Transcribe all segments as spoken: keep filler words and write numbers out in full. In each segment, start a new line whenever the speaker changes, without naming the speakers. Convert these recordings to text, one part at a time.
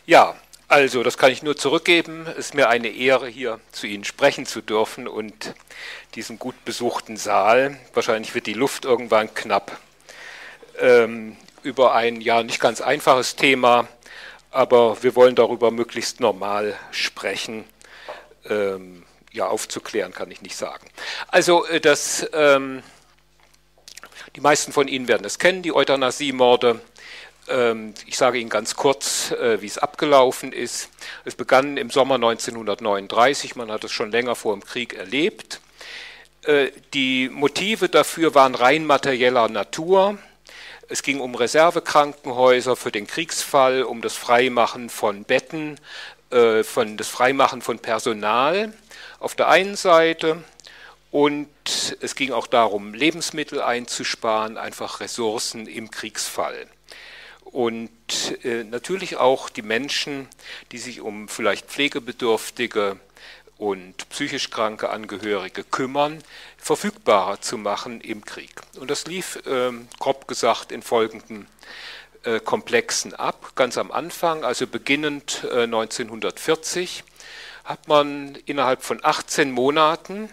Ja, also das kann ich nur zurückgeben. Es ist mir eine Ehre, hier zu Ihnen sprechen zu dürfen und diesen gut besuchten Saal. Wahrscheinlich wird die Luft irgendwann knapp. Ähm, über ein ja nicht ganz einfaches Thema, aber wir wollen darüber möglichst normal sprechen. Ähm, ja, aufzuklären kann ich nicht sagen. Also das, ähm, die meisten von Ihnen werden es kennen, die Euthanasiemorde. Ich sage Ihnen ganz kurz, wie es abgelaufen ist. Es begann im Sommer neunzehnhundertneununddreißig, man hat es schon länger vor dem Krieg erlebt. Die Motive dafür waren rein materieller Natur. Es ging um Reservekrankenhäuser für den Kriegsfall, um das Freimachen von Betten, von das Freimachen von Personal auf der einen Seite. Und es ging auch darum, Lebensmittel einzusparen, einfach Ressourcen im Kriegsfall. Und äh, natürlich auch die Menschen, die sich um vielleicht pflegebedürftige und psychisch kranke Angehörige kümmern, verfügbarer zu machen im Krieg. Und das lief, äh, grob gesagt, in folgenden äh, Komplexen ab. Ganz am Anfang, also beginnend äh, neunzehnhundertvierzig, hat man innerhalb von achtzehn Monaten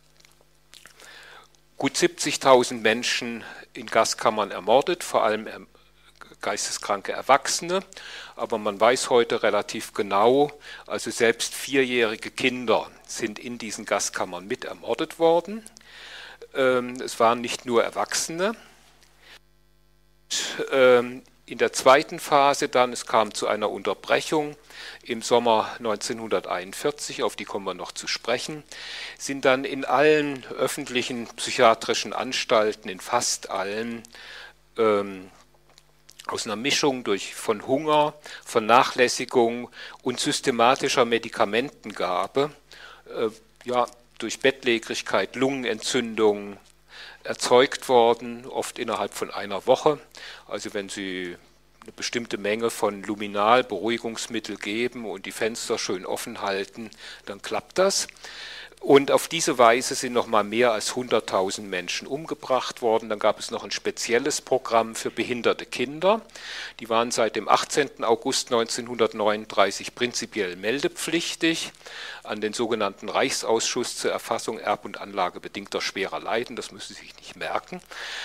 gut siebzigtausend Menschen in Gaskammern ermordet, vor allem geisteskranke Erwachsene, aber man weiß heute relativ genau, also selbst vierjährige Kinder sind in diesen Gaskammern mit ermordet worden. Es waren nicht nur Erwachsene. In der zweiten Phase dann, es kam zu einer Unterbrechung im Sommer neunzehnhunderteinundvierzig, auf die kommen wir noch zu sprechen, sind dann in allen öffentlichen psychiatrischen Anstalten, in fast allen, ähm, aus einer Mischung durch, von Hunger, Vernachlässigung und systematischer Medikamentengabe, äh, ja, durch Bettlägerigkeit, Lungenentzündung erzeugt worden, oft innerhalb von einer Woche. Also wenn Sie eine bestimmte Menge von Luminal, Beruhigungsmittel geben und die Fenster schön offen halten, dann klappt das. Und auf diese Weise sind noch mal mehr als hunderttausend Menschen umgebracht worden. Dann gab es noch ein spezielles Programm für behinderte Kinder. Die waren seit dem achtzehnten August neunzehnhundertneununddreißig prinzipiell meldepflichtig an den sogenannten Reichsausschuss zur Erfassung erb- und anlagebedingter schwerer Leiden. Das müssen Sie sich nicht merken.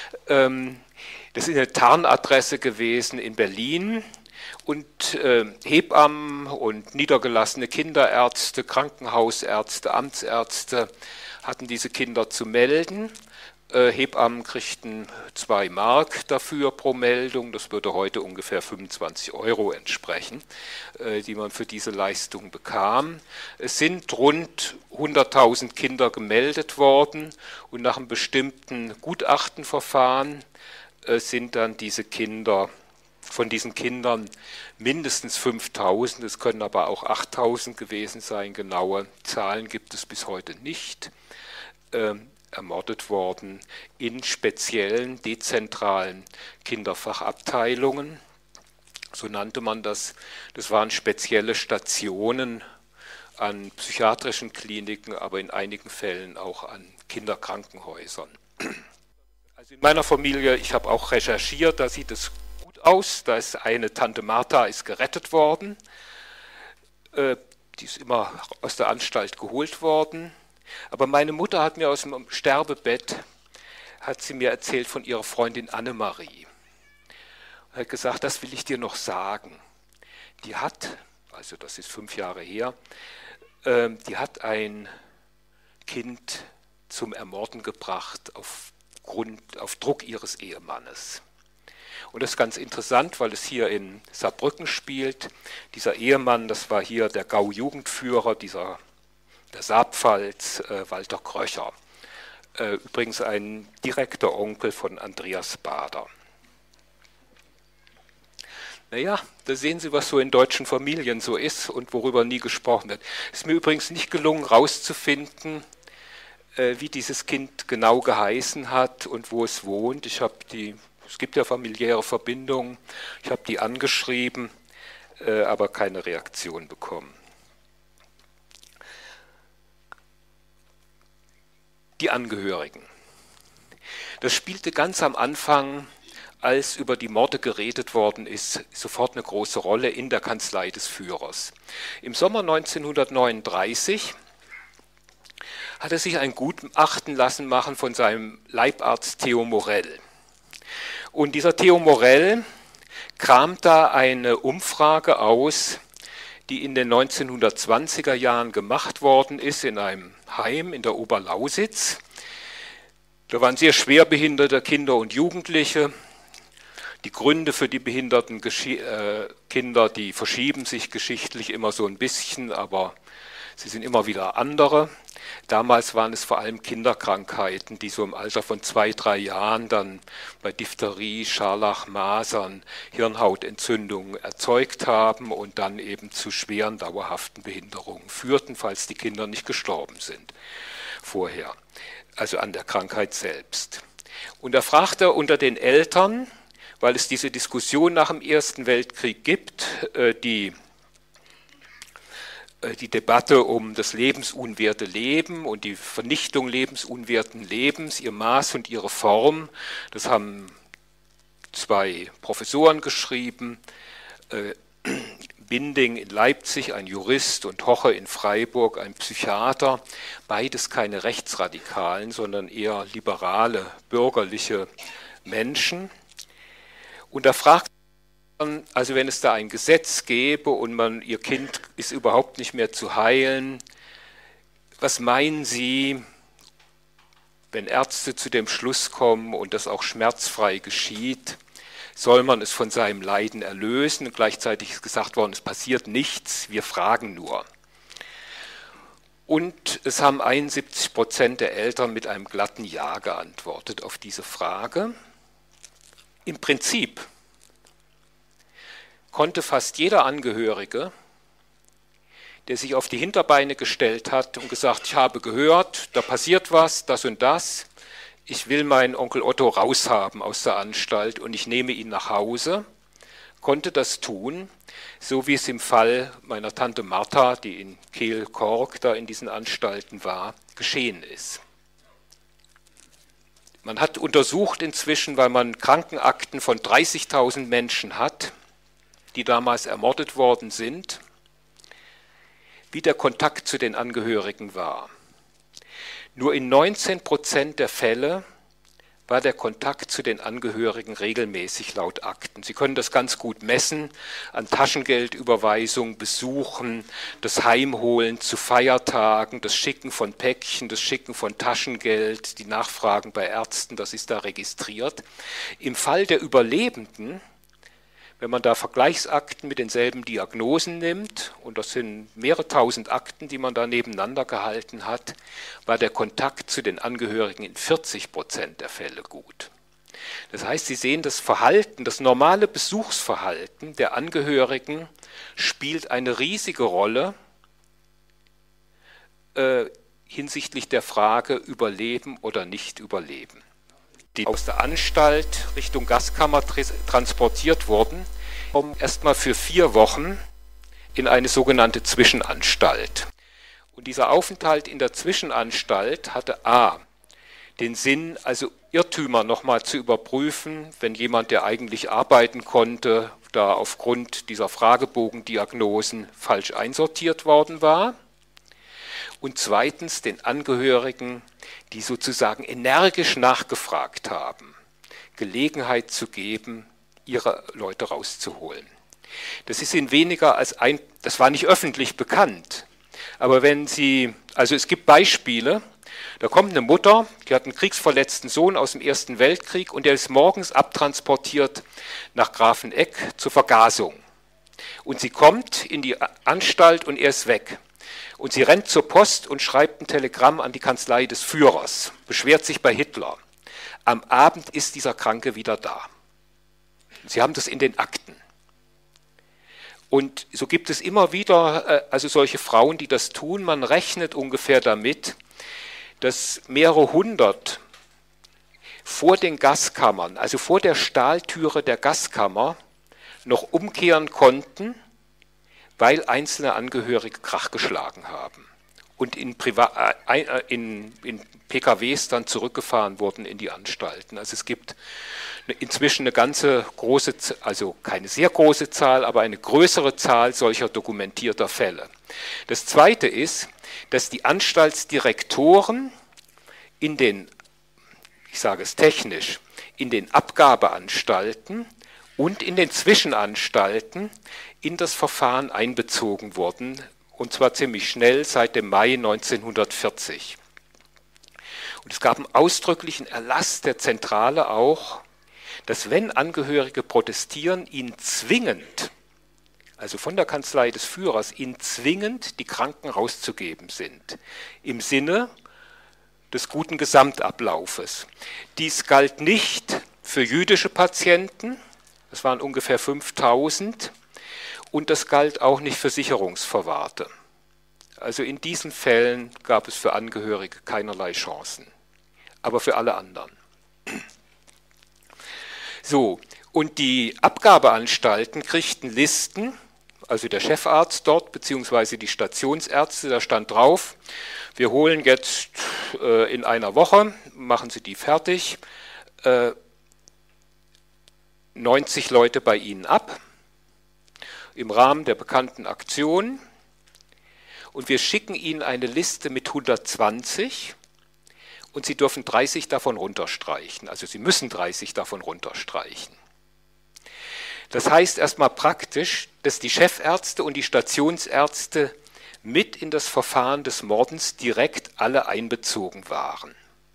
Das ist eine Tarnadresse gewesen in Berlin. Und äh, Hebammen und niedergelassene Kinderärzte, Krankenhausärzte, Amtsärzte hatten diese Kinder zu melden. Äh, Hebammen kriegten zwei Mark dafür pro Meldung, das würde heute ungefähr fünfundzwanzig Euro entsprechen, äh, die man für diese Leistung bekam. Es sind rund hunderttausend Kinder gemeldet worden und nach einem bestimmten Gutachtenverfahren äh, sind dann diese Kinder von diesen Kindern mindestens fünftausend, es können aber auch achttausend gewesen sein, genaue Zahlen gibt es bis heute nicht, äh, ermordet worden in speziellen, dezentralen Kinderfachabteilungen. So nannte man das. Das waren spezielle Stationen an psychiatrischen Kliniken, aber in einigen Fällen auch an Kinderkrankenhäusern. Also in meiner Familie, ich habe auch recherchiert, da sieht es aus. Da ist eine Tante Martha ist gerettet worden. Äh, die ist immer aus der Anstalt geholt worden. Aber meine Mutter hat mir aus dem Sterbebett, hat sie mir erzählt von ihrer Freundin Annemarie. Und hat gesagt, das will ich dir noch sagen. Die hat, also das ist fünf Jahre her, äh, die hat ein Kind zum Ermorden gebracht aufgrund, auf Druck ihres Ehemannes. Und das ist ganz interessant, weil es hier in Saarbrücken spielt. Dieser Ehemann, das war hier der Gau-Jugendführer, dieser, der Saarpfalz, äh, Walter Kröcher. Äh, übrigens ein direkter Onkel von Andreas Baader. Naja, da sehen Sie, was so in deutschen Familien so ist und worüber nie gesprochen wird. Es ist mir übrigens nicht gelungen, herauszufinden, äh, wie dieses Kind genau geheißen hat und wo es wohnt. Ich habe die Es gibt ja familiäre Verbindungen. Ich habe die angeschrieben, äh, aber keine Reaktion bekommen. Die Angehörigen. Das spielte ganz am Anfang als über die Morde geredet worden ist, sofort eine große Rolle in der Kanzlei des Führers. Im Sommer neunzehnhundertneununddreißig hat er sich ein Gutachten lassen machen von seinem Leibarzt Theo Morell. Und dieser Theo Morell kramt da eine Umfrage aus, die in den neunzehnhundertzwanziger Jahren gemacht worden ist in einem Heim in der Oberlausitz. Da waren sehr schwerbehinderte Kinder und Jugendliche. Die Gründe für die behinderten Geschi äh, Kinder, die verschieben sich geschichtlich immer so ein bisschen, aber sie sind immer wieder andere. Damals waren es vor allem Kinderkrankheiten, die so im Alter von zwei, drei Jahren dann bei Diphtherie, Scharlach, Masern, Hirnhautentzündungen erzeugt haben und dann eben zu schweren, dauerhaften Behinderungen führten, falls die Kinder nicht gestorben sind vorher, also an der Krankheit selbst. Und da fragt er unter den Eltern, weil es diese Diskussion nach dem Ersten Weltkrieg gibt, die die Debatte um das lebensunwerte Leben und die Vernichtung lebensunwerten Lebens, ihr Maß und ihre Form, das haben zwei Professoren geschrieben, äh, Binding in Leipzig, ein Jurist, und Hoche in Freiburg, ein Psychiater, beides keine Rechtsradikalen, sondern eher liberale, bürgerliche Menschen. Und da fragt man, also wenn es da ein Gesetz gäbe und man, ihr Kind ist überhaupt nicht mehr zu heilen, was meinen Sie, wenn Ärzte zu dem Schluss kommen und das auch schmerzfrei geschieht, soll man es von seinem Leiden erlösen? Und gleichzeitig ist gesagt worden, es passiert nichts, wir fragen nur. Und es haben einundsiebzig Prozent der Eltern mit einem glatten Ja geantwortet auf diese Frage. Im Prinzip konnte fast jeder Angehörige, der sich auf die Hinterbeine gestellt hat und gesagt, ich habe gehört, da passiert was, das und das, ich will meinen Onkel Otto raushaben aus der Anstalt und ich nehme ihn nach Hause, konnte das tun, so wie es im Fall meiner Tante Martha, die in Kehl-Kork da in diesen Anstalten war, geschehen ist. Man hat untersucht inzwischen, weil man Krankenakten von dreißigtausend Menschen hat, die damals ermordet worden sind, wie der Kontakt zu den Angehörigen war. Nur in neunzehn Prozent der Fälle war der Kontakt zu den Angehörigen regelmäßig laut Akten. Sie können das ganz gut messen an Taschengeldüberweisungen, Besuchen, das Heimholen zu Feiertagen, das Schicken von Päckchen, das Schicken von Taschengeld, die Nachfragen bei Ärzten, das ist da registriert. Im Fall der Überlebenden, wenn man da Vergleichsakten mit denselben Diagnosen nimmt, und das sind mehrere tausend Akten, die man da nebeneinander gehalten hat, war der Kontakt zu den Angehörigen in vierzig Prozent der Fälle gut. Das heißt, Sie sehen, das Verhalten, das normale Besuchsverhalten der Angehörigen spielt eine riesige Rolle äh, hinsichtlich der Frage, überleben oder nicht überleben. Die aus der Anstalt Richtung Gaskammer transportiert wurden, kommen erstmal für vier Wochen in eine sogenannte Zwischenanstalt. Und dieser Aufenthalt in der Zwischenanstalt hatte a. den Sinn, also Irrtümer nochmal zu überprüfen, wenn jemand, der eigentlich arbeiten konnte, da aufgrund dieser Fragebogendiagnosen falsch einsortiert worden war. Und zweitens den Angehörigen, die sozusagen energisch nachgefragt haben, Gelegenheit zu geben, ihre Leute rauszuholen. Das ist in weniger als ein, das war nicht öffentlich bekannt, aber wenn Sie, also es gibt Beispiele, da kommt eine Mutter, die hat einen kriegsverletzten Sohn aus dem Ersten Weltkrieg und der ist morgens abtransportiert nach Grafeneck zur Vergasung. Und sie kommt in die Anstalt und er ist weg. Und sie rennt zur Post und schreibt ein Telegramm an die Kanzlei des Führers, beschwert sich bei Hitler. Am Abend ist dieser Kranke wieder da. Sie haben das in den Akten. Und so gibt es immer wieder also solche Frauen, die das tun. Man rechnet ungefähr damit, dass mehrere hundert vor den Gaskammern, also vor der Stahltüre der Gaskammer, noch umkehren konnten, weil einzelne Angehörige Krach geschlagen haben. und in, Priva äh, in, in P K Ws dann zurückgefahren wurden in die Anstalten. Also es gibt inzwischen eine ganze große, also keine sehr große Zahl, aber eine größere Zahl solcher dokumentierter Fälle. Das Zweite ist, dass die Anstaltsdirektoren in den, ich sage es technisch, in den Abgabeanstalten und in den Zwischenanstalten in das Verfahren einbezogen wurden, und zwar ziemlich schnell seit dem Mai neunzehnhundertvierzig. Und es gab einen ausdrücklichen Erlass der Zentrale auch, dass wenn Angehörige protestieren, ihnen zwingend, also von der Kanzlei des Führers, ihnen zwingend die Kranken rauszugeben sind, im Sinne des guten Gesamtablaufes. Dies galt nicht für jüdische Patienten, das waren ungefähr fünftausend, und das galt auch nicht für Sicherungsverwahrte. Also in diesen Fällen gab es für Angehörige keinerlei Chancen, aber für alle anderen. So, und die Abgabeanstalten kriegten Listen, also der Chefarzt dort, beziehungsweise die Stationsärzte, da stand drauf, wir holen jetzt äh, in einer Woche, machen Sie die fertig, äh, neunzig Leute bei Ihnen ab, im Rahmen der bekannten Aktion, und wir schicken Ihnen eine Liste mit hundertzwanzig, und Sie dürfen dreißig davon runterstreichen, also Sie müssen dreißig davon runterstreichen. Das heißt erstmal praktisch, dass die Chefärzte und die Stationsärzte mit in das Verfahren des Mordens direkt alle einbezogen waren.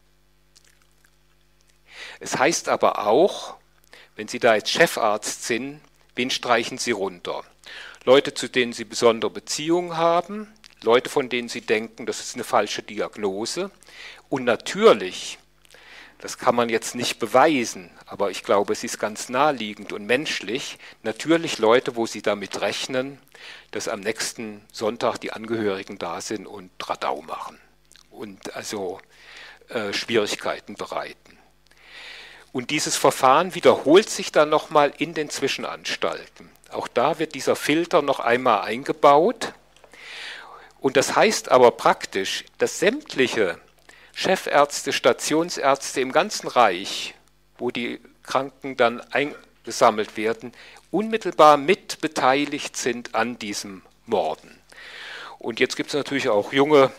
Es heißt aber auch, wenn Sie da jetzt Chefarzt sind, wen streichen Sie runter? Leute, zu denen Sie besondere Beziehungen haben, Leute, von denen Sie denken, das ist eine falsche Diagnose. Und natürlich, das kann man jetzt nicht beweisen, aber ich glaube, es ist ganz naheliegend und menschlich, natürlich Leute, wo Sie damit rechnen, dass am nächsten Sonntag die Angehörigen da sind und Radau machen und also äh, Schwierigkeiten bereiten. Und dieses Verfahren wiederholt sich dann nochmal in den Zwischenanstalten. Auch da wird dieser Filter noch einmal eingebaut. Und das heißt aber praktisch, dass sämtliche Chefärzte, Stationsärzte im ganzen Reich, wo die Kranken dann eingesammelt werden, unmittelbar mitbeteiligt sind an diesem Morden. Und jetzt gibt es natürlich auch junge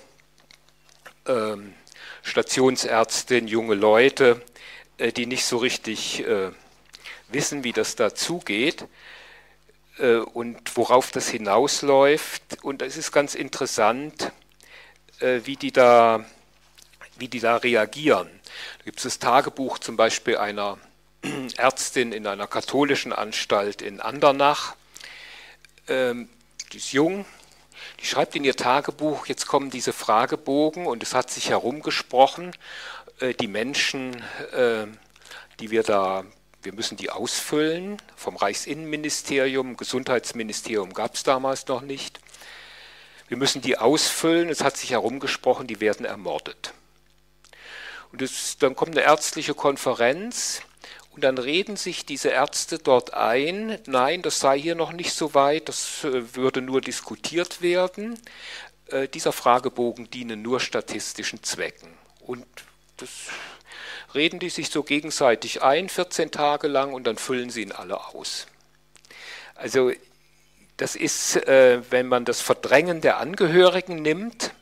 ähm, Stationsärztinnen, junge Leute, äh, die nicht so richtig äh, wissen, wie das dazugeht äh, und worauf das hinausläuft. Und es ist ganz interessant, äh, wie die da wie die da reagieren. Da gibt es das Tagebuch zum Beispiel einer Ärztin in einer katholischen Anstalt in Andernach. Ähm, die ist jung, die schreibt in ihr Tagebuch, jetzt kommen diese Fragebogen und es hat sich herumgesprochen, äh, die Menschen, äh, die wir da, wir müssen die ausfüllen, vom Reichsinnenministerium, Gesundheitsministerium gab es damals noch nicht. Wir müssen die ausfüllen, es hat sich herumgesprochen, die werden ermordet. Und es, dann kommt eine ärztliche Konferenz und dann reden sich diese Ärzte dort ein, nein, das sei hier noch nicht so weit, das äh, würde nur diskutiert werden. Äh, dieser Fragebogen diene nur statistischen Zwecken. Und das reden die sich so gegenseitig ein, vierzehn Tage lang, und dann füllen sie ihn alle aus. Also das ist, äh, wenn man das Verdrängen der Angehörigen nimmt,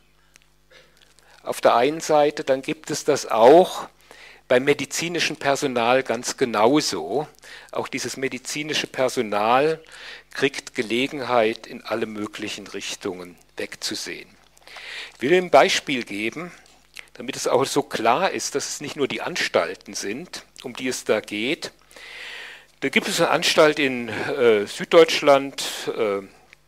auf der einen Seite, dann gibt es das auch beim medizinischen Personal ganz genauso. Auch dieses medizinische Personal kriegt Gelegenheit, in alle möglichen Richtungen wegzusehen. Ich will Ihnen ein Beispiel geben, damit es auch so klar ist, dass es nicht nur die Anstalten sind, um die es da geht. Da gibt es eine Anstalt in äh, Süddeutschland äh,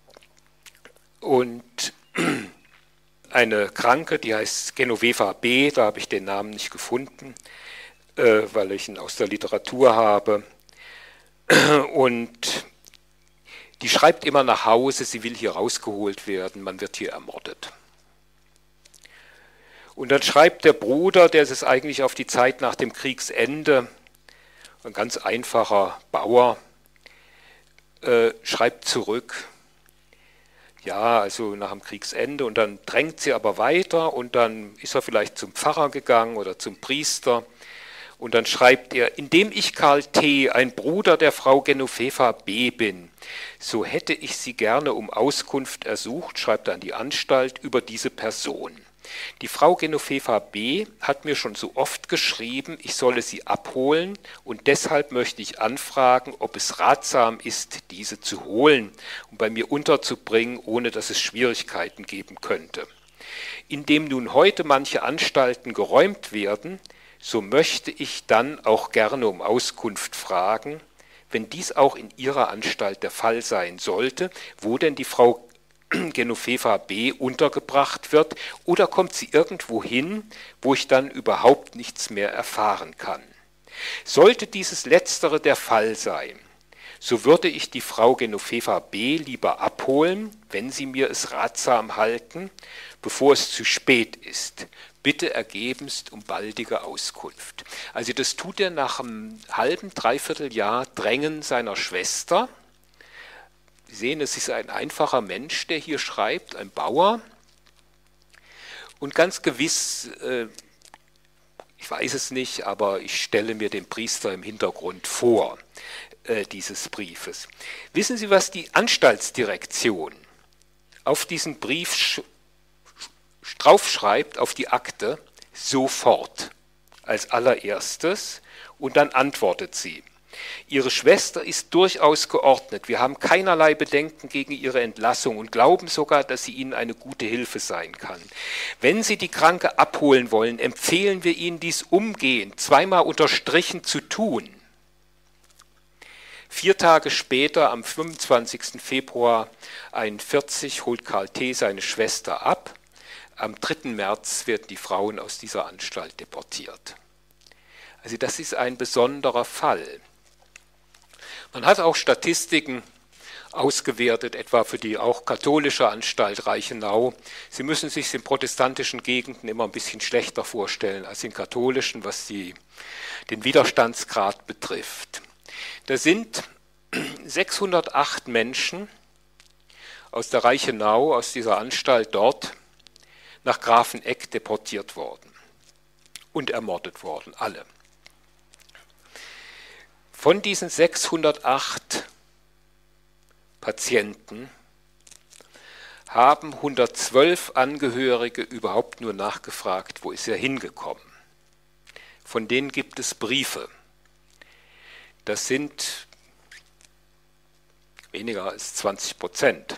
und eine Kranke, die heißt Genoveva B., da habe ich den Namen nicht gefunden, äh, weil ich ihn aus der Literatur habe. Und die schreibt immer nach Hause, sie will hier rausgeholt werden, man wird hier ermordet. Und dann schreibt der Bruder, der ist eigentlich auf die Zeit nach dem Kriegsende, ein ganz einfacher Bauer, äh, schreibt zurück: ja, also nach dem Kriegsende, und dann drängt sie aber weiter und dann ist er vielleicht zum Pfarrer gegangen oder zum Priester und dann schreibt er: Indem ich Karl T., ein Bruder der Frau Genoveva B. bin, so hätte ich sie gerne um Auskunft ersucht, schreibt er an die Anstalt, über diese Person. Die Frau Genoveva B. hat mir schon so oft geschrieben, ich solle sie abholen, und deshalb möchte ich anfragen, ob es ratsam ist, diese zu holen und bei mir unterzubringen, ohne dass es Schwierigkeiten geben könnte. Indem nun heute manche Anstalten geräumt werden, so möchte ich dann auch gerne um Auskunft fragen, wenn dies auch in Ihrer Anstalt der Fall sein sollte, wo denn die Frau Genoveva B. untergebracht wird, oder kommt sie irgendwo hin, wo ich dann überhaupt nichts mehr erfahren kann. Sollte dieses Letztere der Fall sein, so würde ich die Frau Genoveva B. lieber abholen, wenn Sie mir es ratsam halten, bevor es zu spät ist. Bitte ergebenst um baldige Auskunft. Also das tut er nach einem halben, dreiviertel Jahr Drängen seiner Schwester. Sie sehen, es ist ein einfacher Mensch, der hier schreibt, ein Bauer. Und ganz gewiss, äh, ich weiß es nicht, aber ich stelle mir den Priester im Hintergrund vor, äh, dieses Briefes. Wissen Sie, was die Anstaltsdirektion auf diesen Brief sch draufschreibt, auf die Akte? Sofort, als allererstes, und dann antwortet sie: Ihre Schwester ist durchaus geordnet. Wir haben keinerlei Bedenken gegen ihre Entlassung und glauben sogar, dass sie Ihnen eine gute Hilfe sein kann. Wenn Sie die Kranke abholen wollen, empfehlen wir Ihnen dies umgehend, zweimal unterstrichen, zu tun. Vier Tage später, am fünfundzwanzigsten Februar einundvierzig, holt Karl T. seine Schwester ab. Am dritten März werden die Frauen aus dieser Anstalt deportiert. Also das ist ein besonderer Fall. Man hat auch Statistiken ausgewertet, etwa für die auch katholische Anstalt Reichenau. Sie müssen sich in protestantischen Gegenden immer ein bisschen schlechter vorstellen als in katholischen, was die, den Widerstandsgrad betrifft. Da sind sechshundertacht Menschen aus der Reichenau, aus dieser Anstalt dort, nach Grafenegg deportiert worden und ermordet worden, alle. Von diesen sechshundertacht Patienten haben hundertzwölf Angehörige überhaupt nur nachgefragt, wo ist er hingekommen. Von denen gibt es Briefe. Das sind weniger als zwanzig Prozent.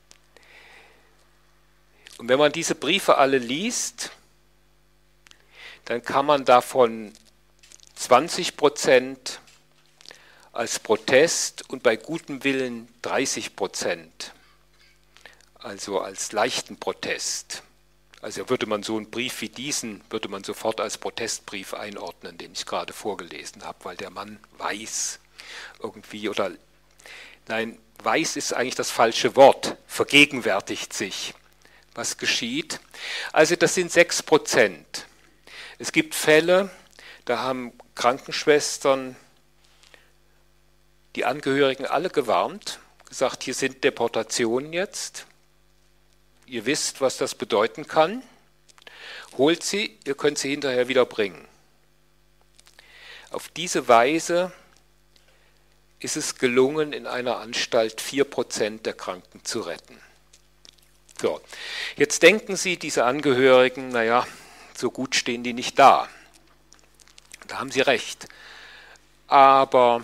Und wenn man diese Briefe alle liest, dann kann man davon zwanzig Prozent als Protest und bei gutem Willen dreißig Prozent, also als leichten Protest. Also würde man so einen Brief wie diesen, würde man sofort als Protestbrief einordnen, den ich gerade vorgelesen habe, weil der Mann weiß irgendwie, oder nein, weiß ist eigentlich das falsche Wort, vergegenwärtigt sich, was geschieht. Also das sind sechs Prozent. Es gibt Fälle, da haben Krankenschwestern die Angehörigen alle gewarnt, gesagt, hier sind Deportationen jetzt. Ihr wisst, was das bedeuten kann. Holt sie, ihr könnt sie hinterher wieder bringen. Auf diese Weise ist es gelungen, in einer Anstalt vier Prozent der Kranken zu retten. So, jetzt denken Sie, diese Angehörigen, naja, so gut stehen die nicht da. Da haben Sie recht. Aber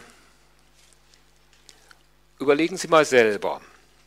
überlegen Sie mal selber,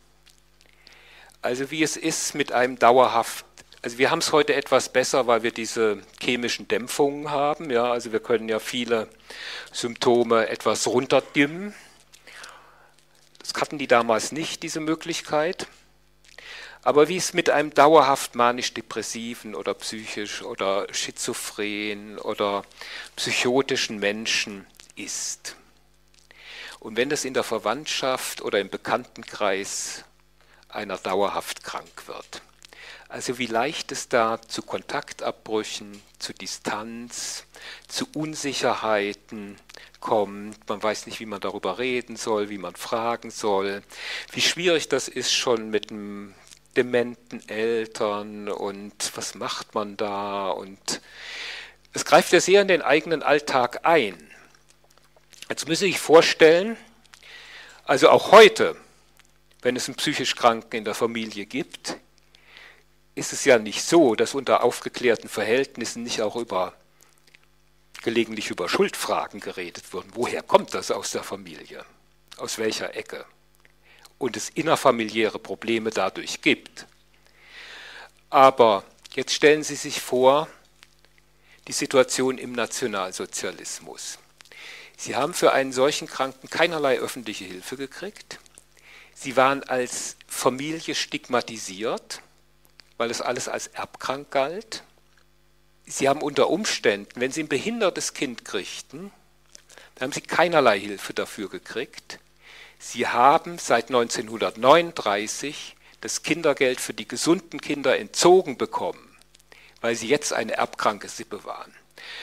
also wie es ist mit einem dauerhaft, also wir haben es heute etwas besser, weil wir diese chemischen Dämpfungen haben, ja, also wir können ja viele Symptome etwas runterdimmen. Das hatten die damals nicht, diese Möglichkeit. Aber wie es mit einem dauerhaft manisch-depressiven oder psychisch oder schizophren oder psychotischen Menschen ist. Und wenn das in der Verwandtschaft oder im Bekanntenkreis einer dauerhaft krank wird. Also wie leicht es da zu Kontaktabbrüchen, zu Distanz, zu Unsicherheiten kommt. Man weiß nicht, wie man darüber reden soll, wie man fragen soll. Wie schwierig das ist, schon mit einem dementen Eltern und was macht man da? Und es greift ja sehr in den eigenen Alltag ein. Jetzt müssen Sie sich vorstellen, also auch heute, wenn es einen psychisch Kranken in der Familie gibt, ist es ja nicht so, dass unter aufgeklärten Verhältnissen nicht auch über gelegentlich über Schuldfragen geredet wird. Woher kommt das aus der Familie? Aus welcher Ecke? Und es innerfamiliäre Probleme dadurch gibt. Aber jetzt stellen Sie sich vor, die Situation im Nationalsozialismus. Sie haben für einen solchen Kranken keinerlei öffentliche Hilfe gekriegt. Sie waren als Familie stigmatisiert, weil es alles als erbkrank galt. Sie haben unter Umständen, wenn Sie ein behindertes Kind kriegten, dann haben Sie keinerlei Hilfe dafür gekriegt. Sie haben seit neunzehnhundertneununddreißig das Kindergeld für die gesunden Kinder entzogen bekommen, weil sie jetzt eine erbkranke Sippe waren.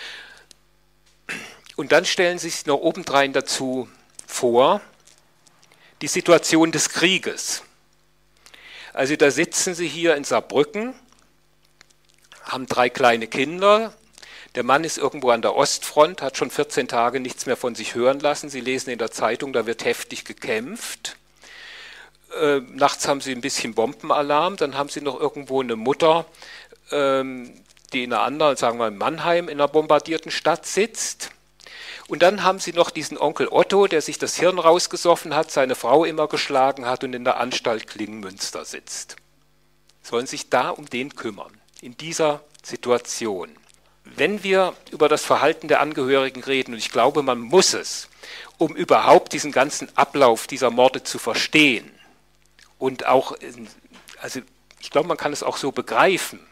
Und dann stellen Sie sich noch obendrein dazu vor, die Situation des Krieges. Also da sitzen Sie hier in Saarbrücken, haben drei kleine Kinder, der Mann ist irgendwo an der Ostfront, hat schon vierzehn Tage nichts mehr von sich hören lassen. Sie lesen in der Zeitung, da wird heftig gekämpft. Äh, nachts haben Sie ein bisschen Bombenalarm, dann haben Sie noch irgendwo eine Mutter, ähm, die in einer anderen, sagen wir in Mannheim, in einer bombardierten Stadt sitzt. Und dann haben Sie noch diesen Onkel Otto, der sich das Hirn rausgesoffen hat, seine Frau immer geschlagen hat und in der Anstalt Klingenmünster sitzt. Sollen sich da um den kümmern, in dieser Situation. Wenn wir über das Verhalten der Angehörigen reden, und ich glaube, man muss es, um überhaupt diesen ganzen Ablauf dieser Morde zu verstehen und auch, also ich glaube, man kann es auch so begreifen.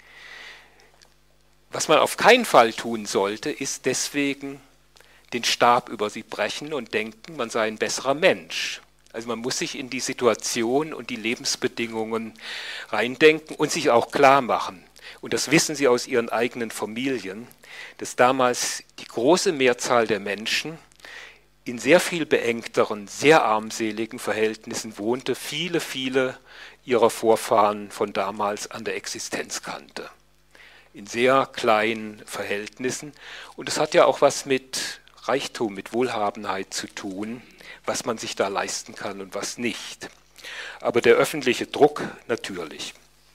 Was man auf keinen Fall tun sollte, ist deswegen den Stab über sie brechen und denken, man sei ein besserer Mensch. Also man muss sich in die Situation und die Lebensbedingungen reindenken und sich auch klar machen. Und das wissen Sie aus Ihren eigenen Familien, dass damals die große Mehrzahl der Menschen in sehr viel beengteren, sehr armseligen Verhältnissen wohnte, viele, viele ihrer Vorfahren von damals an der Existenzkante. In sehr kleinen Verhältnissen. Und es hat ja auch was mit Reichtum, mit Wohlhabenheit zu tun, was man sich da leisten kann und was nicht. Aber der öffentliche Druck natürlich.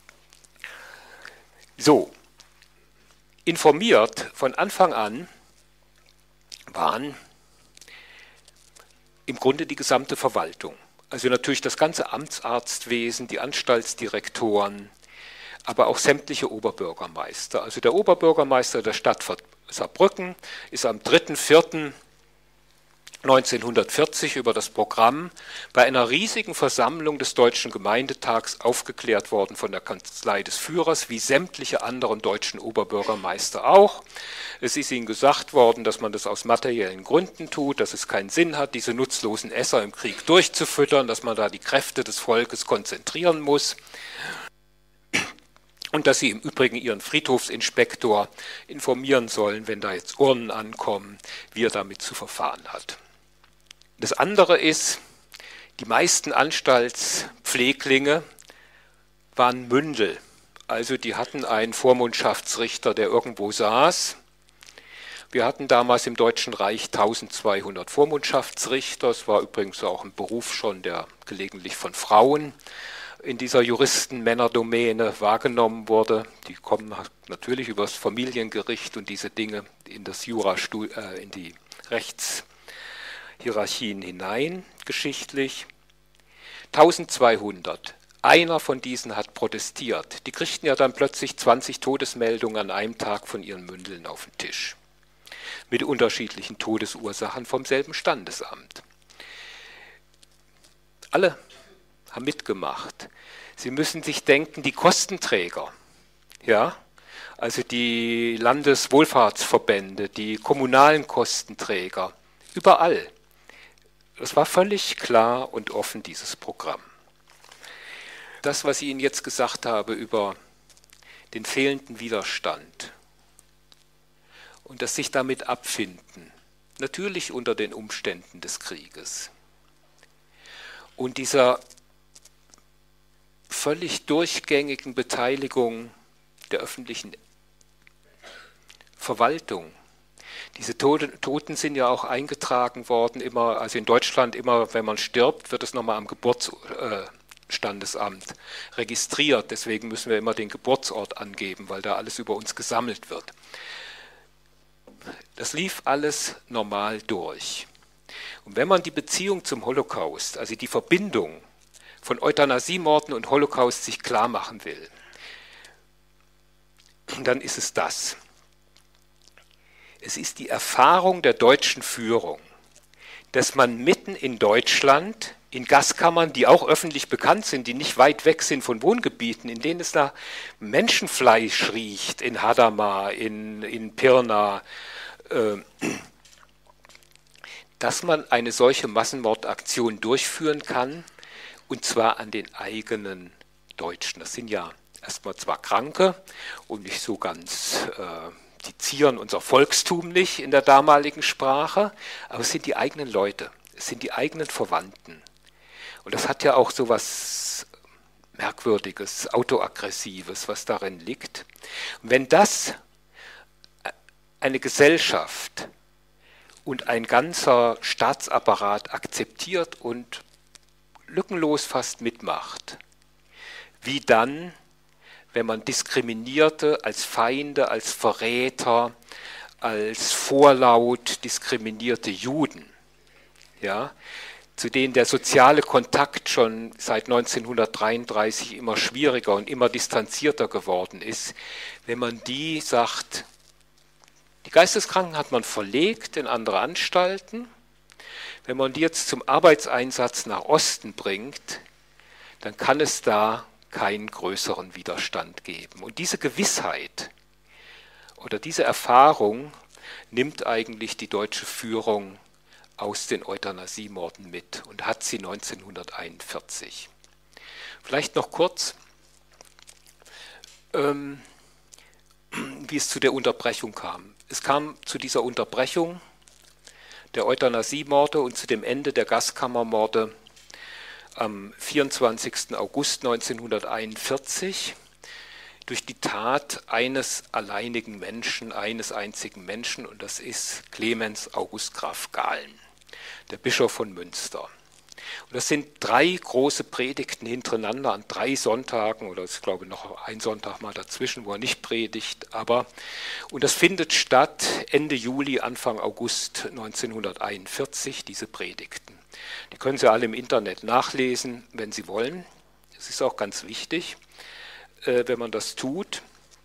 So, informiert von Anfang an waren im Grunde die gesamte Verwaltung. Also natürlich das ganze Amtsarztwesen, die Anstaltsdirektoren, aber auch sämtliche Oberbürgermeister. Also der Oberbürgermeister der Stadt Saarbrücken ist am dritten vierten neunzehnhundertvierzig über das Programm bei einer riesigen Versammlung des Deutschen Gemeindetags aufgeklärt worden von der Kanzlei des Führers, wie sämtliche anderen deutschen Oberbürgermeister auch. Es ist ihnen gesagt worden, dass man das aus materiellen Gründen tut, dass es keinen Sinn hat, diese nutzlosen Esser im Krieg durchzufüttern, dass man da die Kräfte des Volkes konzentrieren muss. Und dass sie im Übrigen ihren Friedhofsinspektor informieren sollen, wenn da jetzt Urnen ankommen, wie er damit zu verfahren hat. Das andere ist, die meisten Anstaltspfleglinge waren Mündel. Also die hatten einen Vormundschaftsrichter, der irgendwo saß. Wir hatten damals im Deutschen Reich eintausendzweihundert Vormundschaftsrichter. Es war übrigens auch ein Beruf schon, der gelegentlich von Frauen in dieser Juristen-Männerdomäne wahrgenommen wurde. Die kommen natürlich über das Familiengericht und diese Dinge in das Jura, äh, in die Rechtshierarchien hinein, geschichtlich. eintausendzweihundert. Einer von diesen hat protestiert. Die kriegten ja dann plötzlich zwanzig Todesmeldungen an einem Tag von ihren Mündeln auf den Tisch. Mit unterschiedlichen Todesursachen vom selben Standesamt. Alle haben mitgemacht. Sie müssen sich denken, die Kostenträger, ja, also die Landeswohlfahrtsverbände, die kommunalen Kostenträger, überall. Das war völlig klar und offen, dieses Programm. Das, was ich Ihnen jetzt gesagt habe über den fehlenden Widerstand und das sich damit abfinden, natürlich unter den Umständen des Krieges. Und dieser völlig durchgängigen Beteiligung der öffentlichen Verwaltung. Diese Toten sind ja auch eingetragen worden, immer, also in Deutschland immer, wenn man stirbt, wird es nochmal am Geburtsstandesamt registriert. Deswegen müssen wir immer den Geburtsort angeben, weil da alles über uns gesammelt wird. Das lief alles normal durch. Und wenn man die Beziehung zum Holocaust, also die Verbindung von Euthanasiemorden und Holocaust sich klar machen will, dann ist es das. Es ist die Erfahrung der deutschen Führung, dass man mitten in Deutschland, in Gaskammern, die auch öffentlich bekannt sind, die nicht weit weg sind von Wohngebieten, in denen es nach Menschenfleisch riecht, in Hadamar, in, in Pirna, äh, dass man eine solche Massenmordaktion durchführen kann, und zwar an den eigenen Deutschen. Das sind ja erstmal zwar Kranke und nicht so ganz... Äh, die zieren unser Volkstum nicht in der damaligen Sprache, aber es sind die eigenen Leute, es sind die eigenen Verwandten. Und das hat ja auch so was Merkwürdiges, Autoaggressives, was darin liegt. Und wenn das eine Gesellschaft und ein ganzer Staatsapparat akzeptiert und lückenlos fast mitmacht, wie dann, wenn man Diskriminierte als Feinde, als Verräter, als vorlaut diskriminierte Juden, ja, zu denen der soziale Kontakt schon seit neunzehnhundertdreiunddreißig immer schwieriger und immer distanzierter geworden ist, wenn man die sagt, die Geisteskranken hat man verlegt in andere Anstalten, wenn man die jetzt zum Arbeitseinsatz nach Osten bringt, dann kann es da keinen größeren Widerstand geben. Und diese Gewissheit oder diese Erfahrung nimmt eigentlich die deutsche Führung aus den Euthanasiemorden mit und hat sie neunzehnhunderteinundvierzig. Vielleicht noch kurz, ähm, wie es zu der Unterbrechung kam. Es kam zu dieser Unterbrechung der Euthanasiemorde und zu dem Ende der Gaskammermorde am vierundzwanzigsten August neunzehnhunderteinundvierzig durch die Tat eines alleinigen Menschen, eines einzigen Menschen, und das ist Clemens August Graf Gahlen, der Bischof von Münster. Und das sind drei große Predigten hintereinander an drei Sonntagen, oder ich glaube noch ein Sonntag mal dazwischen, wo er nicht predigt, aber, und das findet statt Ende Juli, Anfang August neunzehnhunderteinundvierzig, diese Predigten. Die können Sie alle im Internet nachlesen, wenn Sie wollen. Es ist auch ganz wichtig, wenn man das tut.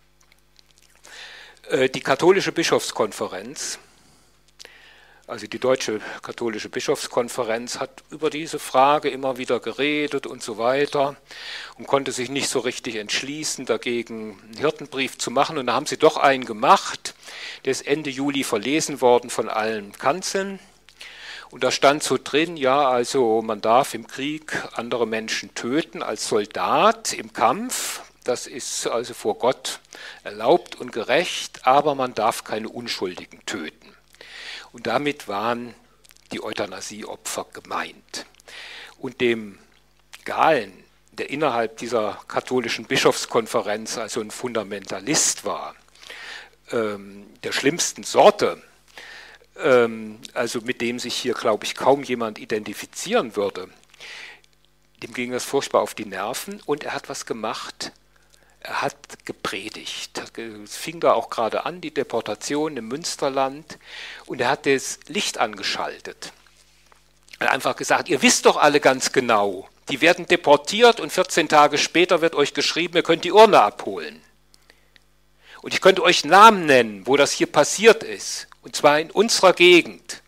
Die katholische Bischofskonferenz, also die deutsche katholische Bischofskonferenz, hat über diese Frage immer wieder geredet und so weiter und konnte sich nicht so richtig entschließen, dagegen einen Hirtenbrief zu machen. Und da haben sie doch einen gemacht, der ist Ende Juli verlesen worden von allen Kanzeln. Und da stand so drin, ja, also man darf im Krieg andere Menschen töten als Soldat im Kampf. Das ist also vor Gott erlaubt und gerecht, aber man darf keine Unschuldigen töten. Und damit waren die Euthanasieopfer gemeint. Und dem Gahlen, der innerhalb dieser katholischen Bischofskonferenz also ein Fundamentalist war, ähm, der schlimmsten Sorte, also mit dem sich hier, glaube ich, kaum jemand identifizieren würde, dem ging das furchtbar auf die Nerven und er hat was gemacht, er hat gepredigt. Es fing da auch gerade an, die Deportation im Münsterland, und er hat das Licht angeschaltet. Er hat einfach gesagt, ihr wisst doch alle ganz genau, die werden deportiert und vierzehn Tage später wird euch geschrieben, ihr könnt die Urne abholen. Und ich könnte euch Namen nennen, wo das hier passiert ist. Und zwar in unserer Gegend.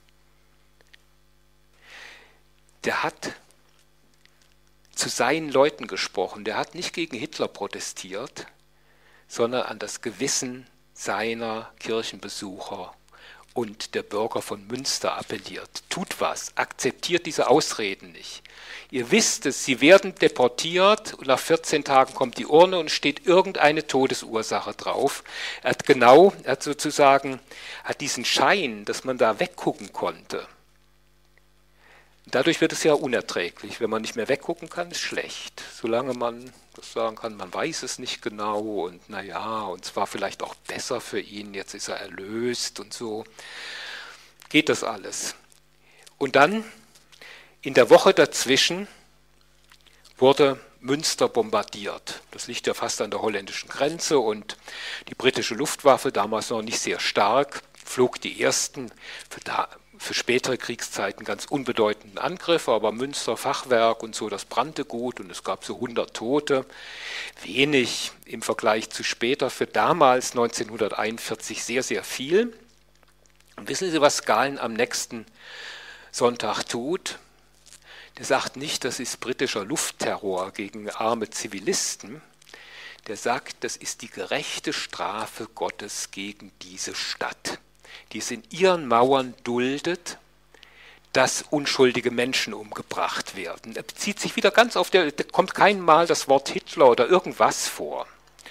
Der hat zu seinen Leuten gesprochen. Der hat nicht gegen Hitler protestiert, sondern an das Gewissen seiner Kirchenbesucher und der Bürger von Münster appelliert. Tut was, akzeptiert diese Ausreden nicht. Ihr wisst es, sie werden deportiert und nach vierzehn Tagen kommt die Urne und steht irgendeine Todesursache drauf. Er hat genau, er hat sozusagen, hat diesen Schein, dass man da weggucken konnte, Dadurch wird es ja unerträglich. Wenn man nicht mehr weggucken kann, ist schlecht. Solange man das sagen kann, man weiß es nicht genau und naja, und es war vielleicht auch besser für ihn, jetzt ist er erlöst und so, geht das alles. Und dann, in der Woche dazwischen, wurde Münster bombardiert. Das liegt ja fast an der holländischen Grenze und die britische Luftwaffe, damals noch nicht sehr stark, flog die ersten für, da, für spätere Kriegszeiten ganz unbedeutenden Angriffe, aber Münster Fachwerk und so, das brannte gut und es gab so hundert Tote. Wenig im Vergleich zu später, für damals neunzehnhunderteinundvierzig sehr, sehr viel. Und wissen Sie, was Gahlen am nächsten Sonntag tut? Der sagt nicht, das ist britischer Luftterror gegen arme Zivilisten. Der sagt, das ist die gerechte Strafe Gottes gegen diese Stadt, die es in ihren Mauern duldet, dass unschuldige Menschen umgebracht werden. Er bezieht sich wieder ganz auf der, da kommt kein Mal das Wort Hitler oder irgendwas vor.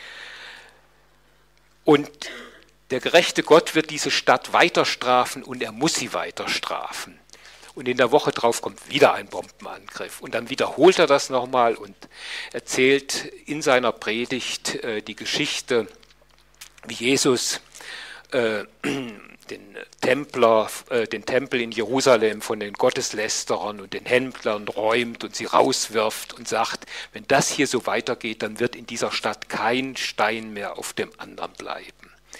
Und der gerechte Gott wird diese Stadt weiter strafen und er muss sie weiter strafen. Und in der Woche drauf kommt wieder ein Bombenangriff. Und dann wiederholt er das nochmal und erzählt in seiner Predigt äh, die Geschichte, wie Jesus äh, den Templer, äh, den Tempel in Jerusalem von den Gotteslästerern und den Händlern räumt und sie rauswirft und sagt, wenn das hier so weitergeht, dann wird in dieser Stadt kein Stein mehr auf dem anderen bleiben.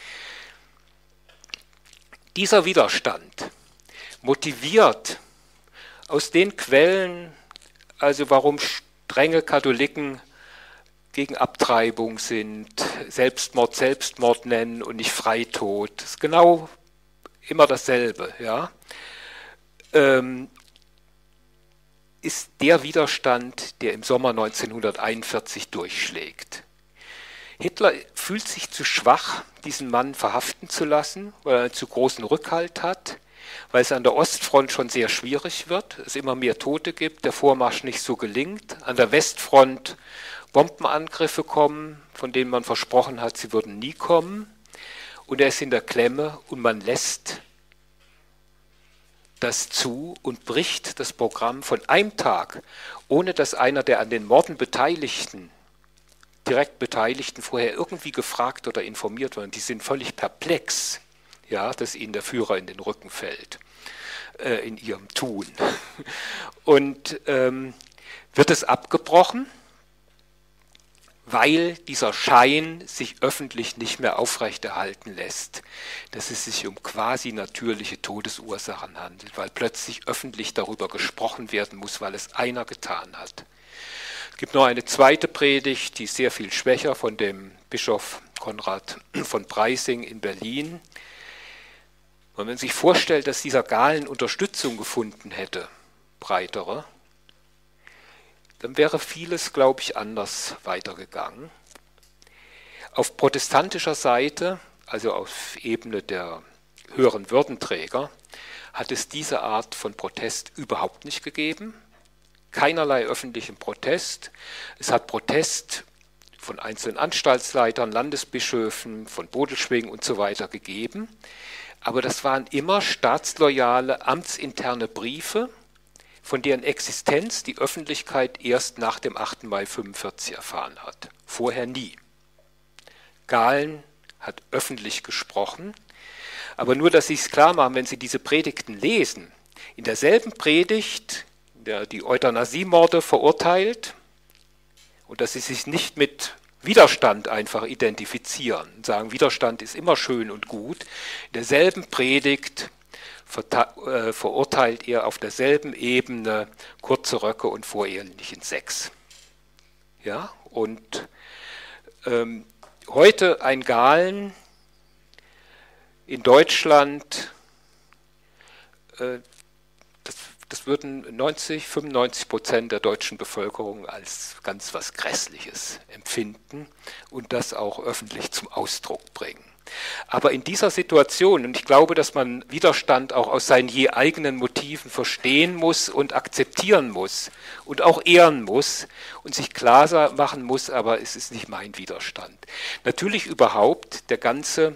Dieser Widerstand motiviert aus den Quellen, also warum strenge Katholiken gegen Abtreibung sind, Selbstmord Selbstmord nennen und nicht Freitod, das ist genau immer dasselbe, ja, ähm, ist der Widerstand, der im Sommer neunzehnhunderteinundvierzig durchschlägt. Hitler fühlt sich zu schwach, diesen Mann verhaften zu lassen, weil er einen zu großen Rückhalt hat, weil es an der Ostfront schon sehr schwierig wird, es immer mehr Tote gibt, der Vormarsch nicht so gelingt, an der Westfront Bombenangriffe kommen, von denen man versprochen hat, sie würden nie kommen, und er ist in der Klemme und man lässt das zu und bricht das Programm von einem Tag, ohne dass einer der an den Morden Beteiligten, direkt Beteiligten vorher irgendwie gefragt oder informiert worden. Die sind völlig perplex, ja, dass ihnen der Führer in den Rücken fällt, äh, in ihrem Tun. Und ähm, wird es abgebrochen, weil dieser Schein sich öffentlich nicht mehr aufrechterhalten lässt, dass es sich um quasi natürliche Todesursachen handelt, weil plötzlich öffentlich darüber gesprochen werden muss, weil es einer getan hat. Es gibt noch eine zweite Predigt, die ist sehr viel schwächer, von dem Bischof Konrad von Preysing in Berlin. Wenn man sich vorstellt, dass dieser Gahlen Unterstützung gefunden hätte, breitere, dann wäre vieles, glaube ich, anders weitergegangen. Auf protestantischer Seite, also auf Ebene der höheren Würdenträger, hat es diese Art von Protest überhaupt nicht gegeben. Keinerlei öffentlichen Protest. Es hat Protest von einzelnen Anstaltsleitern, Landesbischöfen, von Bodelschwingen und so weiter gegeben. Aber das waren immer staatsloyale, amtsinterne Briefe, von deren Existenz die Öffentlichkeit erst nach dem achten Mai fünfundvierzig erfahren hat. Vorher nie. Gahlen hat öffentlich gesprochen, aber nur, dass Sie es klar machen, wenn Sie diese Predigten lesen, in derselben Predigt, der die Euthanasie-Morde verurteilt, und dass Sie sich nicht mit Widerstand einfach identifizieren und sagen, Widerstand ist immer schön und gut, in derselben Predigt verurteilt er auf derselben Ebene kurze Röcke und vorehelichen Sex. Ja, und ähm, heute ein Gahlen in Deutschland, äh, das, das würden neunzig, fünfundneunzig Prozent der deutschen Bevölkerung als ganz was Grässliches empfinden und das auch öffentlich zum Ausdruck bringen. Aber in dieser Situation, und ich glaube, dass man Widerstand auch aus seinen je eigenen Motiven verstehen muss und akzeptieren muss und auch ehren muss und sich klar machen muss, aber es ist nicht mein Widerstand. Natürlich überhaupt, der ganze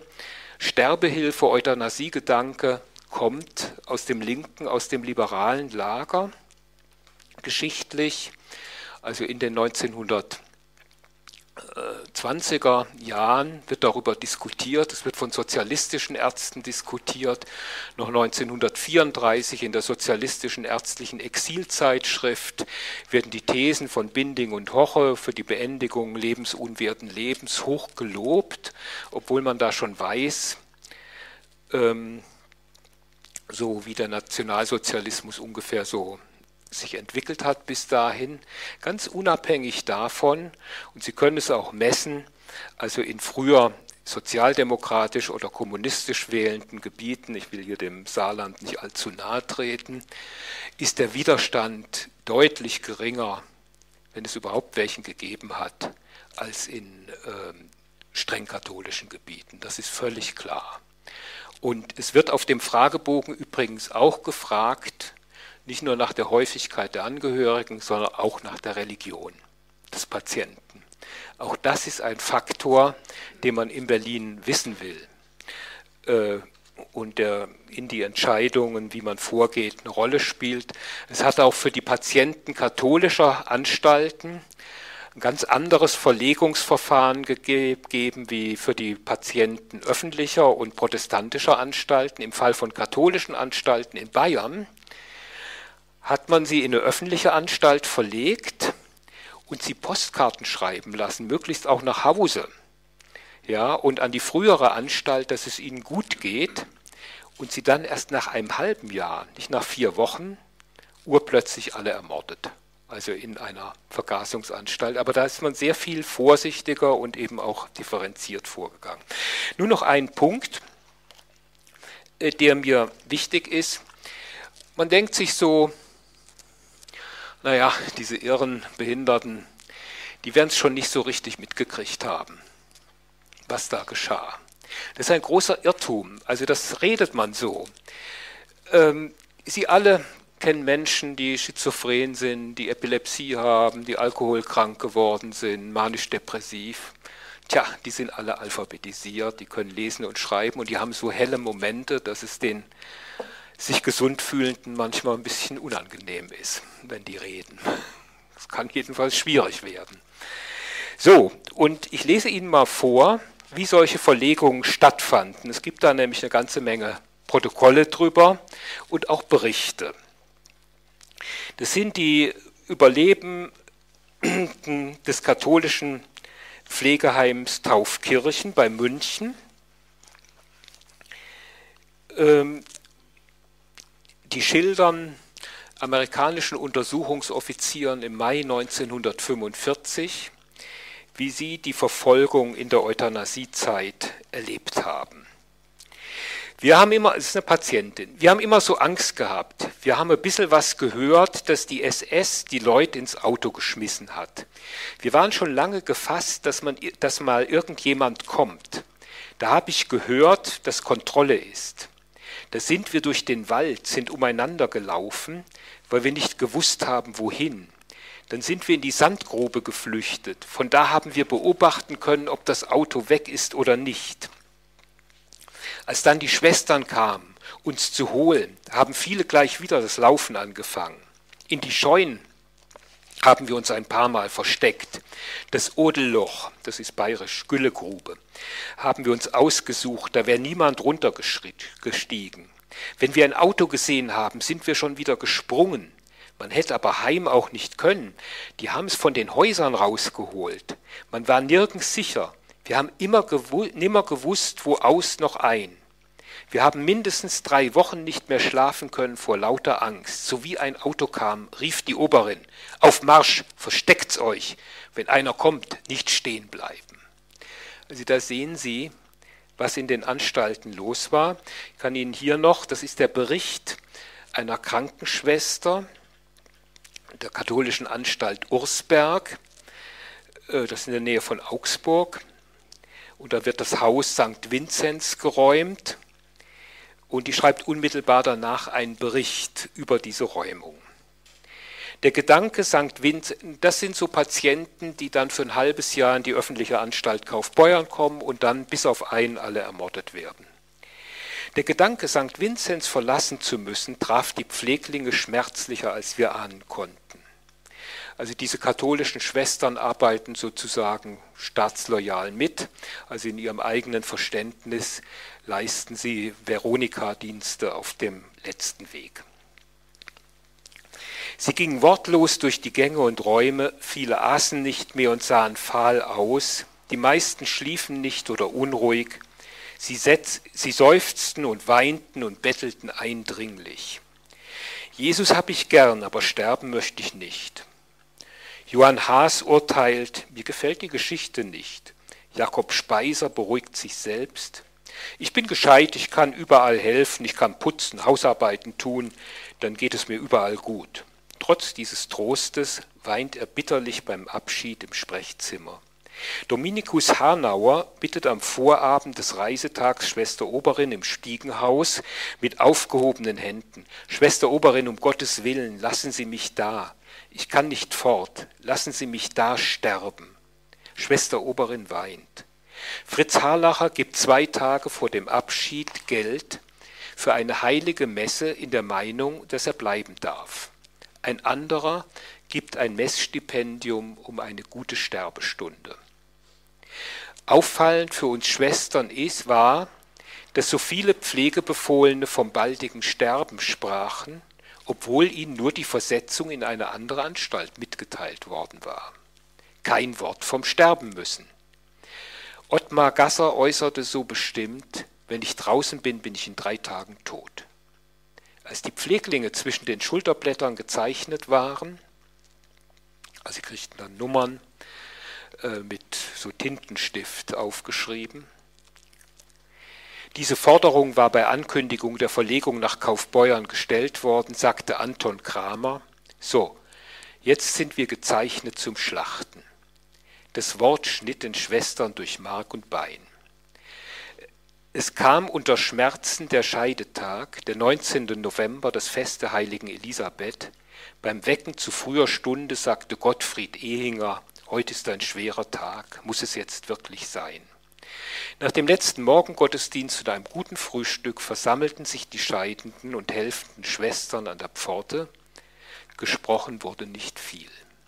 Sterbehilfe-Euthanasie-Gedanke kommt aus dem linken, aus dem liberalen Lager. geschichtlich. Also in den neunzehnhundertzwanziger Jahren wird darüber diskutiert, es wird von sozialistischen Ärzten diskutiert, noch neunzehnhundertvierunddreißig in der sozialistischen ärztlichen Exilzeitschrift werden die Thesen von Binding und Hoche für die Beendigung lebensunwerten Lebens hoch gelobt, obwohl man da schon weiß, ähm, so wie der Nationalsozialismus ungefähr so sich entwickelt hat bis dahin, ganz unabhängig davon, und Sie können es auch messen, also in früher sozialdemokratisch oder kommunistisch wählenden Gebieten, ich will hier dem Saarland nicht allzu nahe treten, ist der Widerstand deutlich geringer, wenn es überhaupt welchen gegeben hat, als in äh, streng katholischen Gebieten. Das ist völlig klar. Und es wird auf dem Fragebogen übrigens auch gefragt, nicht nur nach der Häufigkeit der Angehörigen, sondern auch nach der Religion des Patienten. Auch das ist ein Faktor, den man in Berlin wissen will und der in die Entscheidungen, wie man vorgeht, eine Rolle spielt. Es hat auch für die Patienten katholischer Anstalten ein ganz anderes Verlegungsverfahren gegeben wie für die Patienten öffentlicher und protestantischer Anstalten. Im Fall von katholischen Anstalten in Bayern hat man sie in eine öffentliche Anstalt verlegt und sie Postkarten schreiben lassen, möglichst auch nach Hause, ja, und an die frühere Anstalt, dass es ihnen gut geht, und sie dann erst nach einem halben Jahr, nicht nach vier Wochen, urplötzlich alle ermordet, also in einer Vergasungsanstalt. Aber da ist man sehr viel vorsichtiger und eben auch differenziert vorgegangen. Nur noch ein Punkt, der mir wichtig ist. Man denkt sich so, naja, diese irren Behinderten, die werden es schon nicht so richtig mitgekriegt haben, was da geschah. Das ist ein großer Irrtum, also das redet man so. Ähm, Sie alle kennen Menschen, die schizophren sind, die Epilepsie haben, die alkoholkrank geworden sind, manisch-depressiv. Tja, die sind alle alphabetisiert, die können lesen und schreiben und die haben so helle Momente, dass es den sich gesund fühlenden manchmal ein bisschen unangenehm ist, wenn die reden. Das kann jedenfalls schwierig werden. So, und ich lese Ihnen mal vor, wie solche Verlegungen stattfanden. Es gibt da nämlich eine ganze Menge Protokolle drüber und auch Berichte. Das sind die Überlebenden des katholischen Pflegeheims Taufkirchen bei München. Ähm, Die schildern amerikanischen Untersuchungsoffizieren im Mai neunzehnhundertfünfundvierzig, wie sie die Verfolgung in der Euthanasiezeit erlebt haben. Wir haben immer, es ist eine Patientin, wir haben immer so Angst gehabt. Wir haben ein bisschen was gehört, dass die S S die Leute ins Auto geschmissen hat. Wir waren schon lange gefasst, dass, man, dass mal irgendjemand kommt. Da habe ich gehört, dass Kontrolle ist. Da sind wir durch den Wald, sind umeinander gelaufen, weil wir nicht gewusst haben, wohin. Dann sind wir in die Sandgrube geflüchtet. Von da haben wir beobachten können, ob das Auto weg ist oder nicht. Als dann die Schwestern kamen, uns zu holen, haben viele gleich wieder das Laufen angefangen. In die Scheunen haben wir uns ein paar Mal versteckt. Das Odelloch, das ist bayerisch, Güllegrube, haben wir uns ausgesucht, da wäre niemand runtergestiegen. Wenn wir ein Auto gesehen haben, sind wir schon wieder gesprungen. Man hätte aber heim auch nicht können. Die haben es von den Häusern rausgeholt. Man war nirgends sicher. Wir haben immer gewu- nimmer gewusst, wo aus noch ein. Wir haben mindestens drei Wochen nicht mehr schlafen können vor lauter Angst. So wie ein Auto kam, rief die Oberin, auf Marsch, versteckt's euch. Wenn einer kommt, nicht stehen bleiben. Also da sehen Sie, was in den Anstalten los war. Ich kann Ihnen hier noch, das ist der Bericht einer Krankenschwester der katholischen Anstalt Ursberg, das ist in der Nähe von Augsburg. Und da wird das Haus Sankt Vinzenz geräumt. Und die schreibt unmittelbar danach einen Bericht über diese Räumung. Der Gedanke Sankt Vinzenz, das sind so Patienten, die dann für ein halbes Jahr in die öffentliche Anstalt Kaufbeuern kommen und dann bis auf einen alle ermordet werden. Der Gedanke, Sankt Vinzenz verlassen zu müssen, traf die Pfleglinge schmerzlicher, als wir ahnen konnten. Also diese katholischen Schwestern arbeiten sozusagen staatsloyal mit, also in ihrem eigenen Verständnis leisten sie Veronika-Dienste auf dem letzten Weg. Sie gingen wortlos durch die Gänge und Räume, viele aßen nicht mehr und sahen fahl aus, die meisten schliefen nicht oder unruhig, sie, setz, sie seufzten und weinten und bettelten eindringlich. Jesus habe ich gern, aber sterben möchte ich nicht. Johann Haas urteilt, mir gefällt die Geschichte nicht. Jakob Speiser beruhigt sich selbst. Ich bin gescheit, ich kann überall helfen, ich kann putzen, Hausarbeiten tun, dann geht es mir überall gut. Trotz dieses Trostes weint er bitterlich beim Abschied im Sprechzimmer. Dominikus Hanauer bittet am Vorabend des Reisetags Schwester Oberin im Stiegenhaus mit aufgehobenen Händen: Schwester Oberin, um Gottes Willen, lassen Sie mich da. Ich kann nicht fort, lassen Sie mich da sterben. Schwester Oberin weint. Fritz Harlacher gibt zwei Tage vor dem Abschied Geld für eine heilige Messe in der Meinung, dass er bleiben darf. Ein anderer gibt ein Messstipendium um eine gute Sterbestunde. Auffallend für uns Schwestern ist, war, dass so viele Pflegebefohlene vom baldigen Sterben sprachen, obwohl ihnen nur die Versetzung in eine andere Anstalt mitgeteilt worden war. Kein Wort vom Sterben müssen. Ottmar Gasser äußerte so bestimmt: Wenn ich draußen bin, bin ich in drei Tagen tot. Als die Pfleglinge zwischen den Schulterblättern gezeichnet waren, also sie kriegten dann Nummern äh, mit so Tintenstift aufgeschrieben. Diese Forderung war bei Ankündigung der Verlegung nach Kaufbeuern gestellt worden, sagte Anton Kramer: So, jetzt sind wir gezeichnet zum Schlachten. Das Wort schnitt den Schwestern durch Mark und Bein. Es kam unter Schmerzen der Scheidetag, der neunzehnten November, das Fest der heiligen Elisabeth. Beim Wecken zu früher Stunde sagte Gottfried Ehinger: Heute ist ein schwerer Tag, muss es jetzt wirklich sein? Nach dem letzten Morgengottesdienst und einem guten Frühstück versammelten sich die scheidenden und helfenden Schwestern an der Pforte. Gesprochen wurde nicht viel.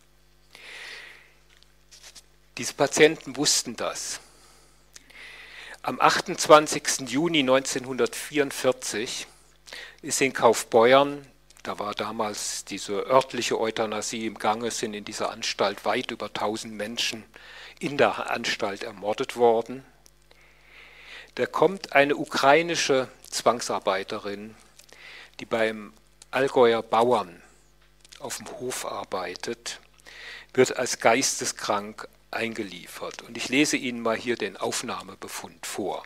Diese Patienten wussten das. Am achtundzwanzigsten Juni neunzehnhundertvierundvierzig ist in Kaufbeuern, da war damals diese örtliche Euthanasie im Gange, sind in dieser Anstalt weit über tausend Menschen in der Anstalt ermordet worden. Da kommt eine ukrainische Zwangsarbeiterin, die beim Allgäuer Bauern auf dem Hof arbeitet, wird als geisteskrank eingeliefert. Und ich lese Ihnen mal hier den Aufnahmebefund vor.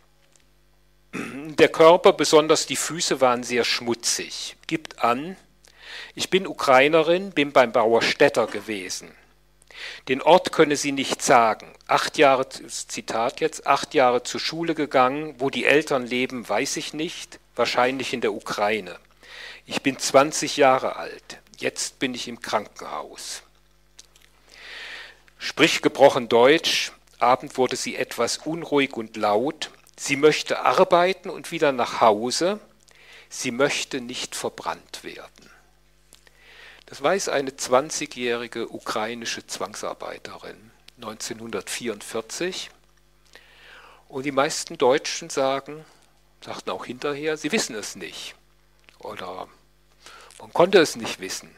Der Körper, besonders die Füße, waren sehr schmutzig. Gibt an: Ich bin Ukrainerin, bin beim Bauer Stetter gewesen. Den Ort könne sie nicht sagen. Acht Jahre, Zitat jetzt, acht Jahre zur Schule gegangen, wo die Eltern leben, weiß ich nicht, wahrscheinlich in der Ukraine. Ich bin zwanzig Jahre alt, jetzt bin ich im Krankenhaus. Sprich gebrochen Deutsch, Abend wurde sie etwas unruhig und laut. Sie möchte arbeiten und wieder nach Hause. Sie möchte nicht verbrannt werden. Das weiß eine zwanzigjährige ukrainische Zwangsarbeiterin neunzehnhundertvierundvierzig. Und die meisten Deutschen sagen, sagten auch hinterher, sie wissen es nicht. Oder man konnte es nicht wissen.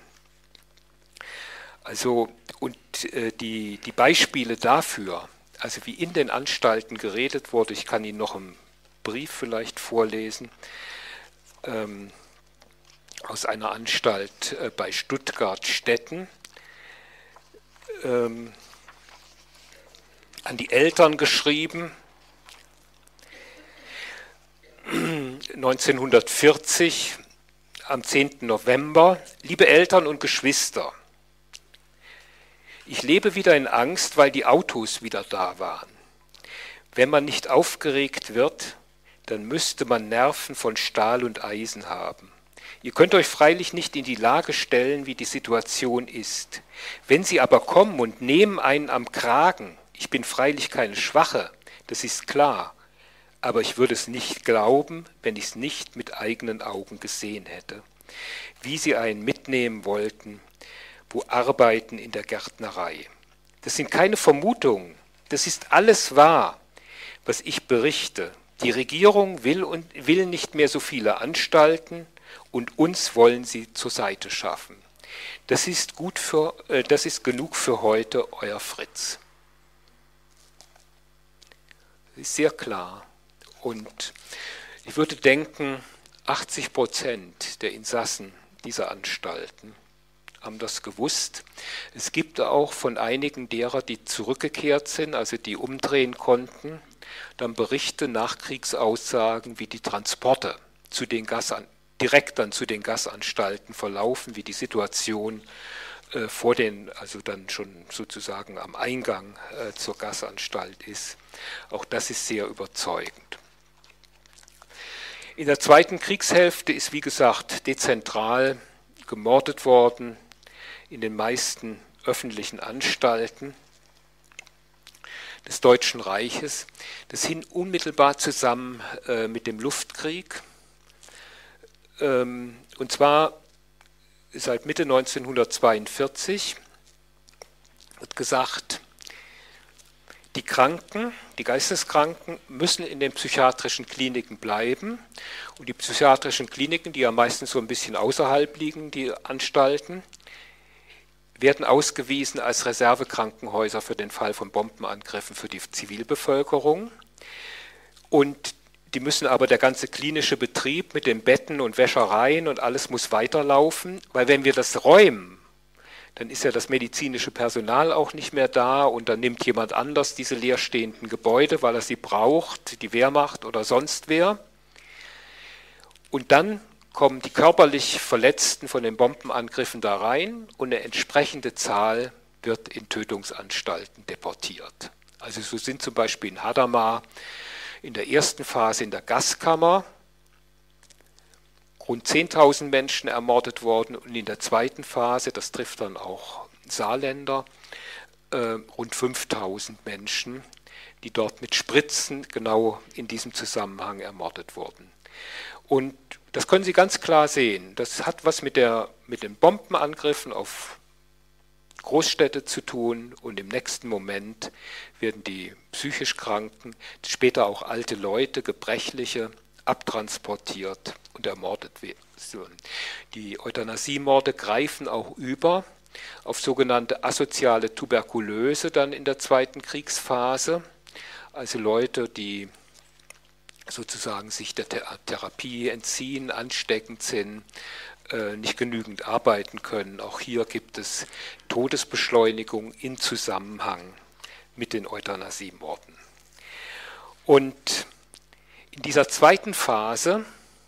Also, und äh, die, die Beispiele dafür, also wie in den Anstalten geredet wurde, ich kann Ihnen noch einen Brief vielleicht vorlesen, ähm, aus einer Anstalt äh, bei Stuttgart-Stetten, ähm, an die Eltern geschrieben, neunzehnhundertvierzig, am zehnten November, liebe Eltern und Geschwister, ich lebe wieder in Angst, weil die Autos wieder da waren. Wenn man nicht aufgeregt wird, dann müsste man Nerven von Stahl und Eisen haben. Ihr könnt euch freilich nicht in die Lage stellen, wie die Situation ist. Wenn sie aber kommen und nehmen einen am Kragen, ich bin freilich keine Schwache, das ist klar, aber ich würde es nicht glauben, wenn ich es nicht mit eigenen Augen gesehen hätte. Wie sie einen mitnehmen wollten, wo arbeiten in der Gärtnerei. Das sind keine Vermutungen, das ist alles wahr, was ich berichte. Die Regierung will und will nicht mehr so viele Anstalten und uns wollen sie zur Seite schaffen. Das ist gut für, äh, das ist genug für heute, euer Fritz. Das ist sehr klar. Und ich würde denken, achtzig Prozent der Insassen dieser Anstalten haben das gewusst. Es gibt auch von einigen derer, die zurückgekehrt sind, also die umdrehen konnten, dann Berichte, Nachkriegsaussagen, wie die Transporte zu den Gasan direkt dann zu den Gasanstalten verlaufen, wie die Situation äh, vor den, also dann schon sozusagen am Eingang äh, zur Gasanstalt ist. Auch das ist sehr überzeugend. In der zweiten Kriegshälfte ist, wie gesagt, dezentral gemordet worden in den meisten öffentlichen Anstalten des Deutschen Reiches. Das hing unmittelbar zusammen äh, mit dem Luftkrieg. Ähm, und zwar seit Mitte neunzehnhundertzweiundvierzig wird gesagt, die Kranken, die Geisteskranken müssen in den psychiatrischen Kliniken bleiben. Und die psychiatrischen Kliniken, die ja meistens so ein bisschen außerhalb liegen, die Anstalten, werden ausgewiesen als Reservekrankenhäuser für den Fall von Bombenangriffen für die Zivilbevölkerung. Und die müssen aber, der ganze klinische Betrieb mit den Betten und Wäschereien und alles muss weiterlaufen, weil wenn wir das räumen, dann ist ja das medizinische Personal auch nicht mehr da und dann nimmt jemand anders diese leerstehenden Gebäude, weil er sie braucht, die Wehrmacht oder sonst wer. Und dann kommen die körperlich Verletzten von den Bombenangriffen da rein und eine entsprechende Zahl wird in Tötungsanstalten deportiert. Also so sind zum Beispiel in Hadamar in der ersten Phase in der Gaskammer rund zehntausend Menschen ermordet worden und in der zweiten Phase, das trifft dann auch Saarländer, äh, rund fünftausend Menschen, die dort mit Spritzen genau in diesem Zusammenhang ermordet wurden. Und das können Sie ganz klar sehen. Das hat was mit, der, mit den Bombenangriffen auf Großstädte zu tun und im nächsten Moment werden die psychisch Kranken, später auch alte Leute, Gebrechliche, abtransportiert und ermordet werden. Die Euthanasiemorde greifen auch über auf sogenannte asoziale Tuberkulöse dann in der zweiten Kriegsphase, also Leute, die sozusagen sich der Therapie entziehen, ansteckend sind, nicht genügend arbeiten können. Auch hier gibt es Todesbeschleunigung in Zusammenhang mit den Euthanasiemorden. Und in dieser zweiten Phase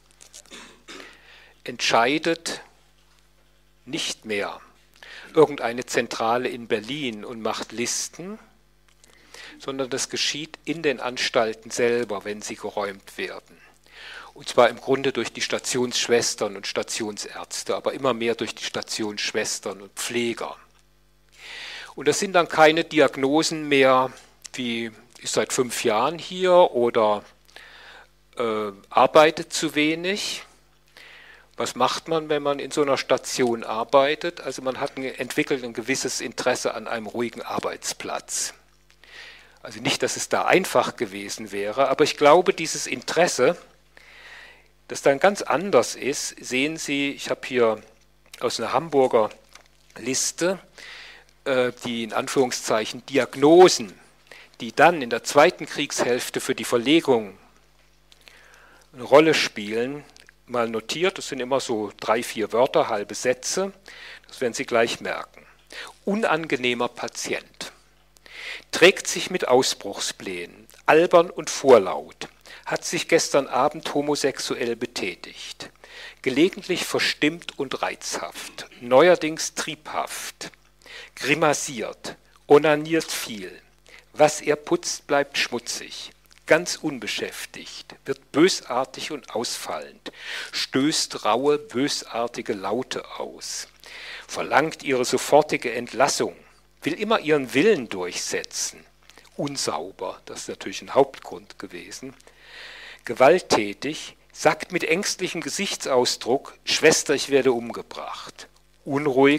entscheidet nicht mehr irgendeine Zentrale in Berlin und macht Listen, sondern das geschieht in den Anstalten selber, wenn sie geräumt werden. Und zwar im Grunde durch die Stationsschwestern und Stationsärzte, aber immer mehr durch die Stationsschwestern und Pfleger. Und das sind dann keine Diagnosen mehr wie ist seit fünf Jahren hier oder äh, arbeitet zu wenig. Was macht man, wenn man in so einer Station arbeitet? Also man hat ein, entwickelt ein gewisses Interesse an einem ruhigen Arbeitsplatz. Also nicht, dass es da einfach gewesen wäre, aber ich glaube, dieses Interesse, das dann ganz anders ist, sehen Sie, ich habe hier aus einer Hamburger Liste äh, die in Anführungszeichen Diagnosen, die dann in der zweiten Kriegshälfte für die Verlegung eine Rolle spielen, mal notiert. Das sind immer so drei, vier Wörter, halbe Sätze. Das werden Sie gleich merken. Unangenehmer Patient. Trägt sich mit Ausbruchsplänen, albern und vorlaut, hat sich gestern Abend homosexuell betätigt, gelegentlich verstimmt und reizhaft, neuerdings triebhaft, grimassiert, onaniert viel, was er putzt, bleibt schmutzig, ganz unbeschäftigt, wird bösartig und ausfallend, stößt raue, bösartige Laute aus, verlangt ihre sofortige Entlassung, will immer ihren Willen durchsetzen, unsauber, das ist natürlich ein Hauptgrund gewesen, gewalttätig, sagt mit ängstlichem Gesichtsausdruck, Schwester, ich werde umgebracht, unruhig,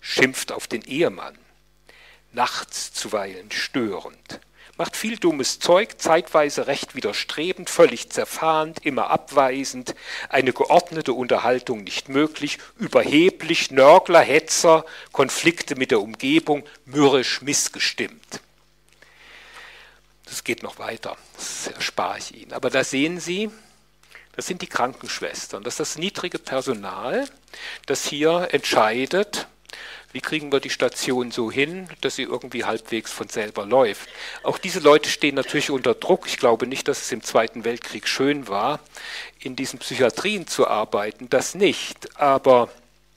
schimpft auf den Ehemann, nachts zuweilen störend, macht viel dummes Zeug, zeitweise recht widerstrebend, völlig zerfahnt, immer abweisend, eine geordnete Unterhaltung nicht möglich, überheblich, Nörgler, Hetzer, Konflikte mit der Umgebung, mürrisch, missgestimmt. Das geht noch weiter, das erspare ich Ihnen. Aber da sehen Sie, das sind die Krankenschwestern, das ist das niedrige Personal, das hier entscheidet, wie kriegen wir die Station so hin, dass sie irgendwie halbwegs von selber läuft. Auch diese Leute stehen natürlich unter Druck. Ich glaube nicht, dass es im Zweiten Weltkrieg schön war, in diesen Psychiatrien zu arbeiten, das nicht. Aber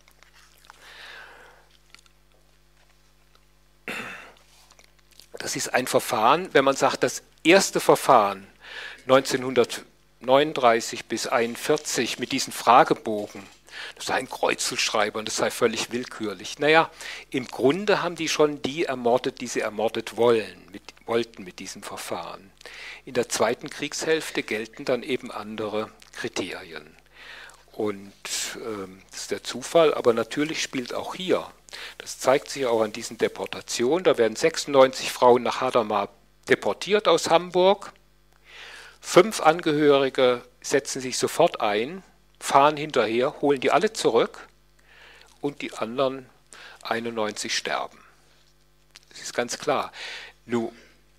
das ist ein Verfahren, wenn man sagt, das erste Verfahren neunzehnhundertneununddreißig bis einundvierzig mit diesen Fragebogen, das sei ein Kreuzelschreiber und das sei völlig willkürlich. Naja, im Grunde haben die schon die ermordet, die sie ermordet wollen, mit, wollten mit diesem Verfahren. In der zweiten Kriegshälfte gelten dann eben andere Kriterien. Und ähm, das ist der Zufall, aber natürlich spielt auch hier, das zeigt sich auch an diesen Deportationen, da werden sechsundneunzig Frauen nach Hadamar deportiert aus Hamburg, fünf Angehörige setzen sich sofort ein, fahren hinterher, holen die alle zurück und die anderen einundneunzig sterben. Das ist ganz klar. Nun,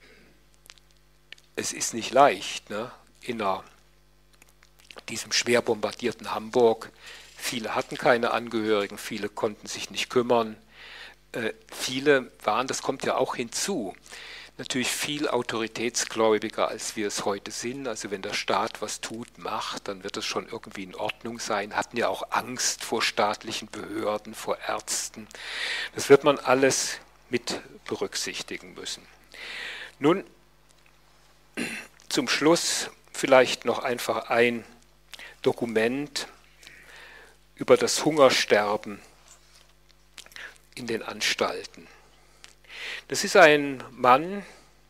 es ist nicht leicht, ne? In einer, diesem schwer bombardierten Hamburg, viele hatten keine Angehörigen, viele konnten sich nicht kümmern, äh, viele waren, das kommt ja auch hinzu, natürlich viel autoritätsgläubiger, als wir es heute sind. Also wenn der Staat was tut, macht, dann wird es schon irgendwie in Ordnung sein. Hatten ja auch Angst vor staatlichen Behörden, vor Ärzten. Das wird man alles mit berücksichtigen müssen. Nun, zum Schluss vielleicht noch einfach ein Dokument über das Hungersterben in den Anstalten. Das ist ein Mann,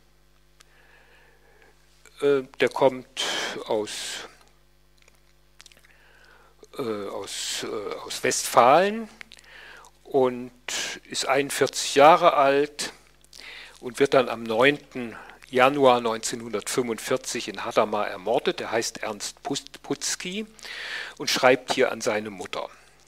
äh, der kommt aus, äh, aus, äh, aus Westfalen und ist einundvierzig Jahre alt und wird dann am neunten Januar neunzehnhundertfünfundvierzig in Hadamar ermordet. Er heißt Ernst Putzki und schreibt hier an seine Mutter.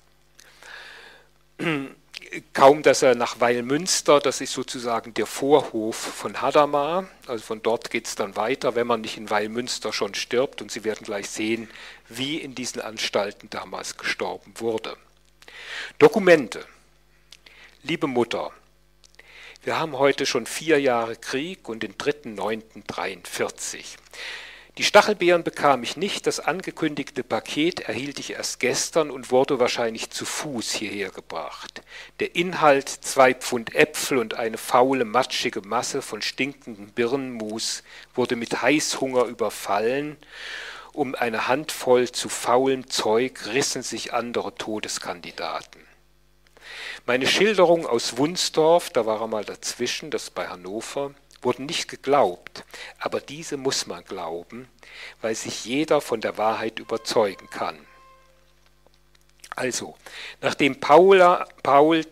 Kaum, dass er nach Weilmünster, das ist sozusagen der Vorhof von Hadamar, also von dort geht es dann weiter, wenn man nicht in Weilmünster schon stirbt, und Sie werden gleich sehen, wie in diesen Anstalten damals gestorben wurde. Dokumente. Liebe Mutter, wir haben heute schon vier Jahre Krieg und den dritten neunten dreiundvierzig. Die Stachelbeeren bekam ich nicht, das angekündigte Paket erhielt ich erst gestern und wurde wahrscheinlich zu Fuß hierher gebracht. Der Inhalt, zwei Pfund Äpfel und eine faule, matschige Masse von stinkendem Birnenmus, wurde mit Heißhunger überfallen. Um eine Handvoll zu faulem Zeug rissen sich andere Todeskandidaten. Meine Schilderung aus Wunsdorf, da war er mal dazwischen, das bei Hannover, wurden nicht geglaubt, aber diese muss man glauben, weil sich jeder von der Wahrheit überzeugen kann. Also, nachdem Paula, Paul,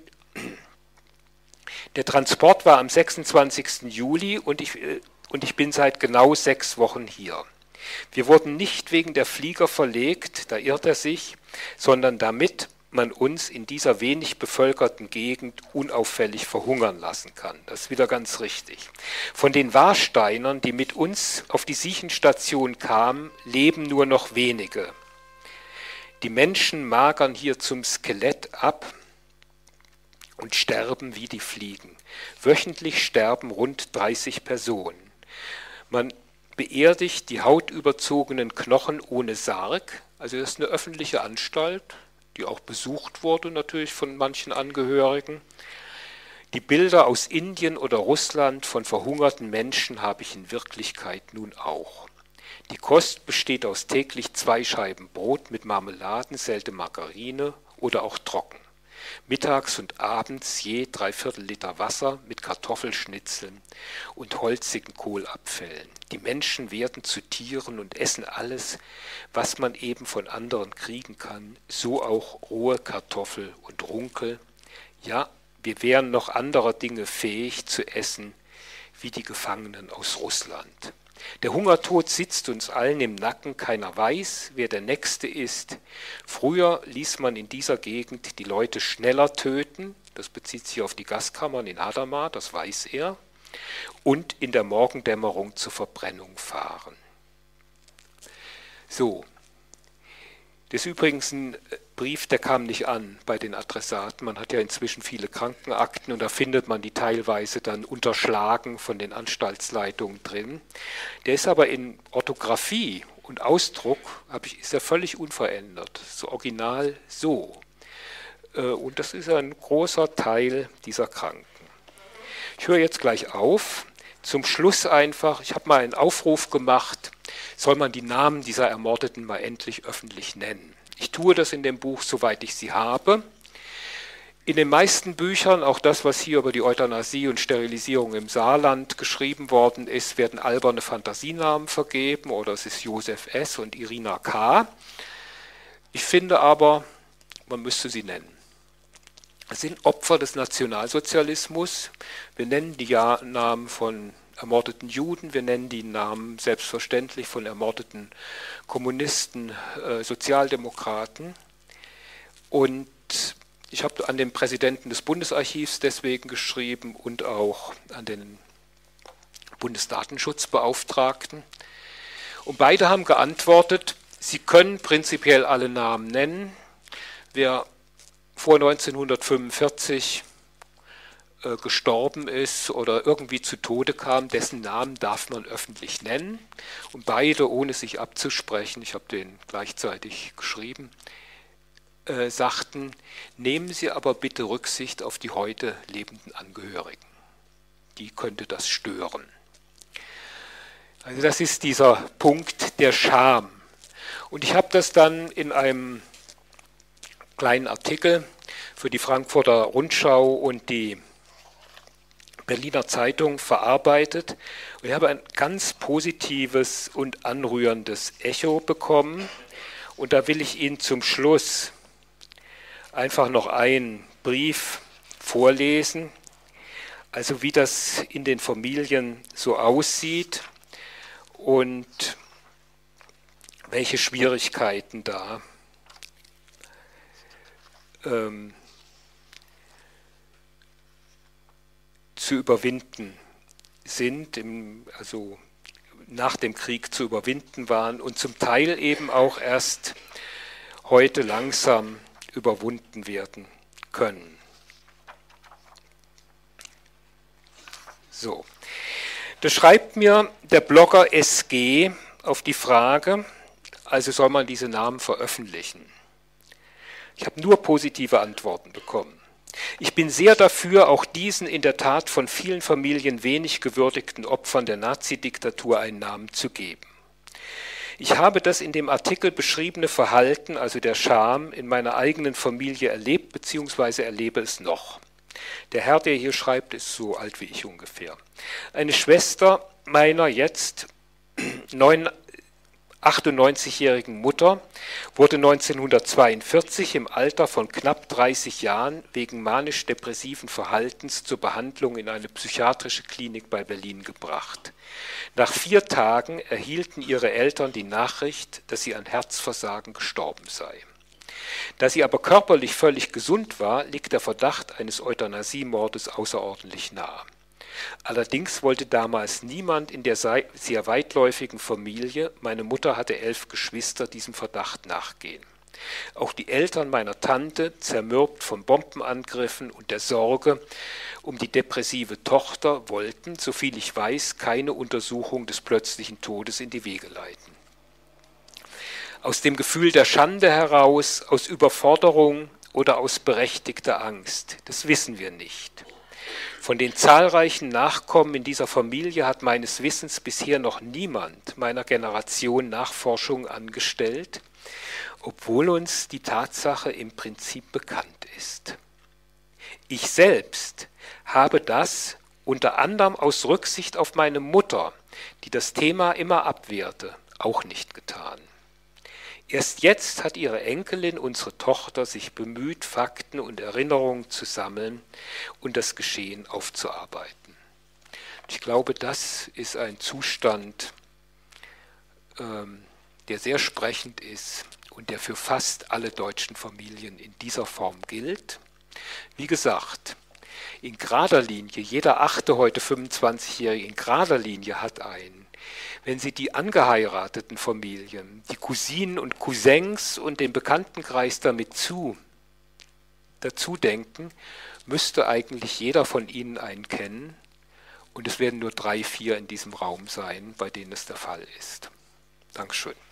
der Transport war am sechsundzwanzigsten Juli und ich, und ich bin seit genau sechs Wochen hier. Wir wurden nicht wegen der Flieger verlegt, da irrt er sich, sondern damit man uns in dieser wenig bevölkerten Gegend unauffällig verhungern lassen kann. Das ist wieder ganz richtig. Von den Warsteinern, die mit uns auf die Siechenstation kamen, leben nur noch wenige. Die Menschen magern hier zum Skelett ab und sterben wie die Fliegen. Wöchentlich sterben rund dreißig Personen. Man beerdigt die hautüberzogenen Knochen ohne Sarg, also das ist eine öffentliche Anstalt, die auch besucht wurde natürlich von manchen Angehörigen. Die Bilder aus Indien oder Russland von verhungerten Menschen habe ich in Wirklichkeit nun auch. Die Kost besteht aus täglich zwei Scheiben Brot mit Marmeladen, selten Margarine oder auch trocken. Mittags und abends je dreiviertel Liter Wasser mit Kartoffelschnitzeln und holzigen Kohlabfällen. Die Menschen werden zu Tieren und essen alles, was man eben von anderen kriegen kann, so auch rohe Kartoffel und Runkel. Ja, wir wären noch anderer Dinge fähig zu essen, wie die Gefangenen aus Russland. Der Hungertod sitzt uns allen im Nacken, keiner weiß, wer der Nächste ist. Früher ließ man in dieser Gegend die Leute schneller töten, das bezieht sich auf die Gaskammern in Hadamar, das weiß er, und in der Morgendämmerung zur Verbrennung fahren. So, das ist übrigens ein Brief, der kam nicht an bei den Adressaten. Man hat ja inzwischen viele Krankenakten und da findet man die teilweise dann unterschlagen von den Anstaltsleitungen drin. Der ist aber in Orthographie und Ausdruck, ist er völlig unverändert, so original so. Und das ist ein großer Teil dieser Kranken. Ich höre jetzt gleich auf. Zum Schluss einfach, ich habe mal einen Aufruf gemacht, soll man die Namen dieser Ermordeten mal endlich öffentlich nennen. Ich tue das in dem Buch, soweit ich sie habe. In den meisten Büchern, auch das, was hier über die Euthanasie und Sterilisierung im Saarland geschrieben worden ist, werden alberne Fantasienamen vergeben oder es ist Josef S. und Irina K. Ich finde aber, man müsste sie nennen. Es sind Opfer des Nationalsozialismus. Wir nennen die Namen von ermordeten Juden, wir nennen die Namen selbstverständlich von ermordeten Kommunisten, äh, Sozialdemokraten. Und ich habe an den Präsidenten des Bundesarchivs deswegen geschrieben und auch an den Bundesdatenschutzbeauftragten. Und beide haben geantwortet, sie können prinzipiell alle Namen nennen. Wer vor neunzehnhundertfünfundvierzig äh, gestorben ist oder irgendwie zu Tode kam, dessen Namen darf man öffentlich nennen. Und beide, ohne sich abzusprechen, ich habe den gleichzeitig geschrieben, äh, sagten, nehmen Sie aber bitte Rücksicht auf die heute lebenden Angehörigen. Die könnte das stören. Also das ist dieser Punkt der Scham. Und ich habe das dann in einem kleinen Artikel für die Frankfurter Rundschau und die Berliner Zeitung verarbeitet. Und ich habe ein ganz positives und anrührendes Echo bekommen. Und da will ich Ihnen zum Schluss einfach noch einen Brief vorlesen, also wie das in den Familien so aussieht und welche Schwierigkeiten da ähm, zu überwinden sind, im, also nach dem Krieg zu überwinden waren und zum Teil eben auch erst heute langsam überwunden werden können. So, das schreibt mir der Blogger S G auf die Frage, also soll man diese Namen veröffentlichen? Ich habe nur positive Antworten bekommen. Ich bin sehr dafür, auch diesen in der Tat von vielen Familien wenig gewürdigten Opfern der Nazidiktatur einen Namen zu geben. Ich habe das in dem Artikel beschriebene Verhalten, also der Scham, in meiner eigenen Familie erlebt bzw. erlebe es noch. Der Herr, der hier schreibt, ist so alt wie ich ungefähr. Eine Schwester meiner jetzt achtundneunzigjährigen Mutter wurde neunzehnhundertzweiundvierzig im Alter von knapp dreißig Jahren wegen manisch-depressiven Verhaltens zur Behandlung in eine psychiatrische Klinik bei Berlin gebracht. Nach vier Tagen erhielten ihre Eltern die Nachricht, dass sie an Herzversagen gestorben sei. Da sie aber körperlich völlig gesund war, liegt der Verdacht eines Euthanasiemordes außerordentlich nahe. Allerdings wollte damals niemand in der sehr weitläufigen Familie, meine Mutter hatte elf Geschwister, diesem Verdacht nachgehen. Auch die Eltern meiner Tante, zermürbt von Bombenangriffen und der Sorge um die depressive Tochter, wollten, soviel ich weiß, keine Untersuchung des plötzlichen Todes in die Wege leiten. Aus dem Gefühl der Schande heraus, aus Überforderung oder aus berechtigter Angst, das wissen wir nicht. Von den zahlreichen Nachkommen in dieser Familie hat meines Wissens bisher noch niemand meiner Generation Nachforschungen angestellt, obwohl uns die Tatsache im Prinzip bekannt ist. Ich selbst habe das unter anderem aus Rücksicht auf meine Mutter, die das Thema immer abwehrte, auch nicht getan. Erst jetzt hat ihre Enkelin, unsere Tochter, sich bemüht, Fakten und Erinnerungen zu sammeln und das Geschehen aufzuarbeiten. Ich glaube, das ist ein Zustand, ähm, der sehr sprechend ist und der für fast alle deutschen Familien in dieser Form gilt. Wie gesagt, in gerader Linie, jeder achte heute fünfundzwanzigjährige in gerader Linie hat einen. Wenn Sie die angeheirateten Familien, die Cousinen und Cousins und den Bekanntenkreis damit zu, dazu denken, müsste eigentlich jeder von Ihnen einen kennen und es werden nur drei, vier in diesem Raum sein, bei denen es der Fall ist. Dankeschön.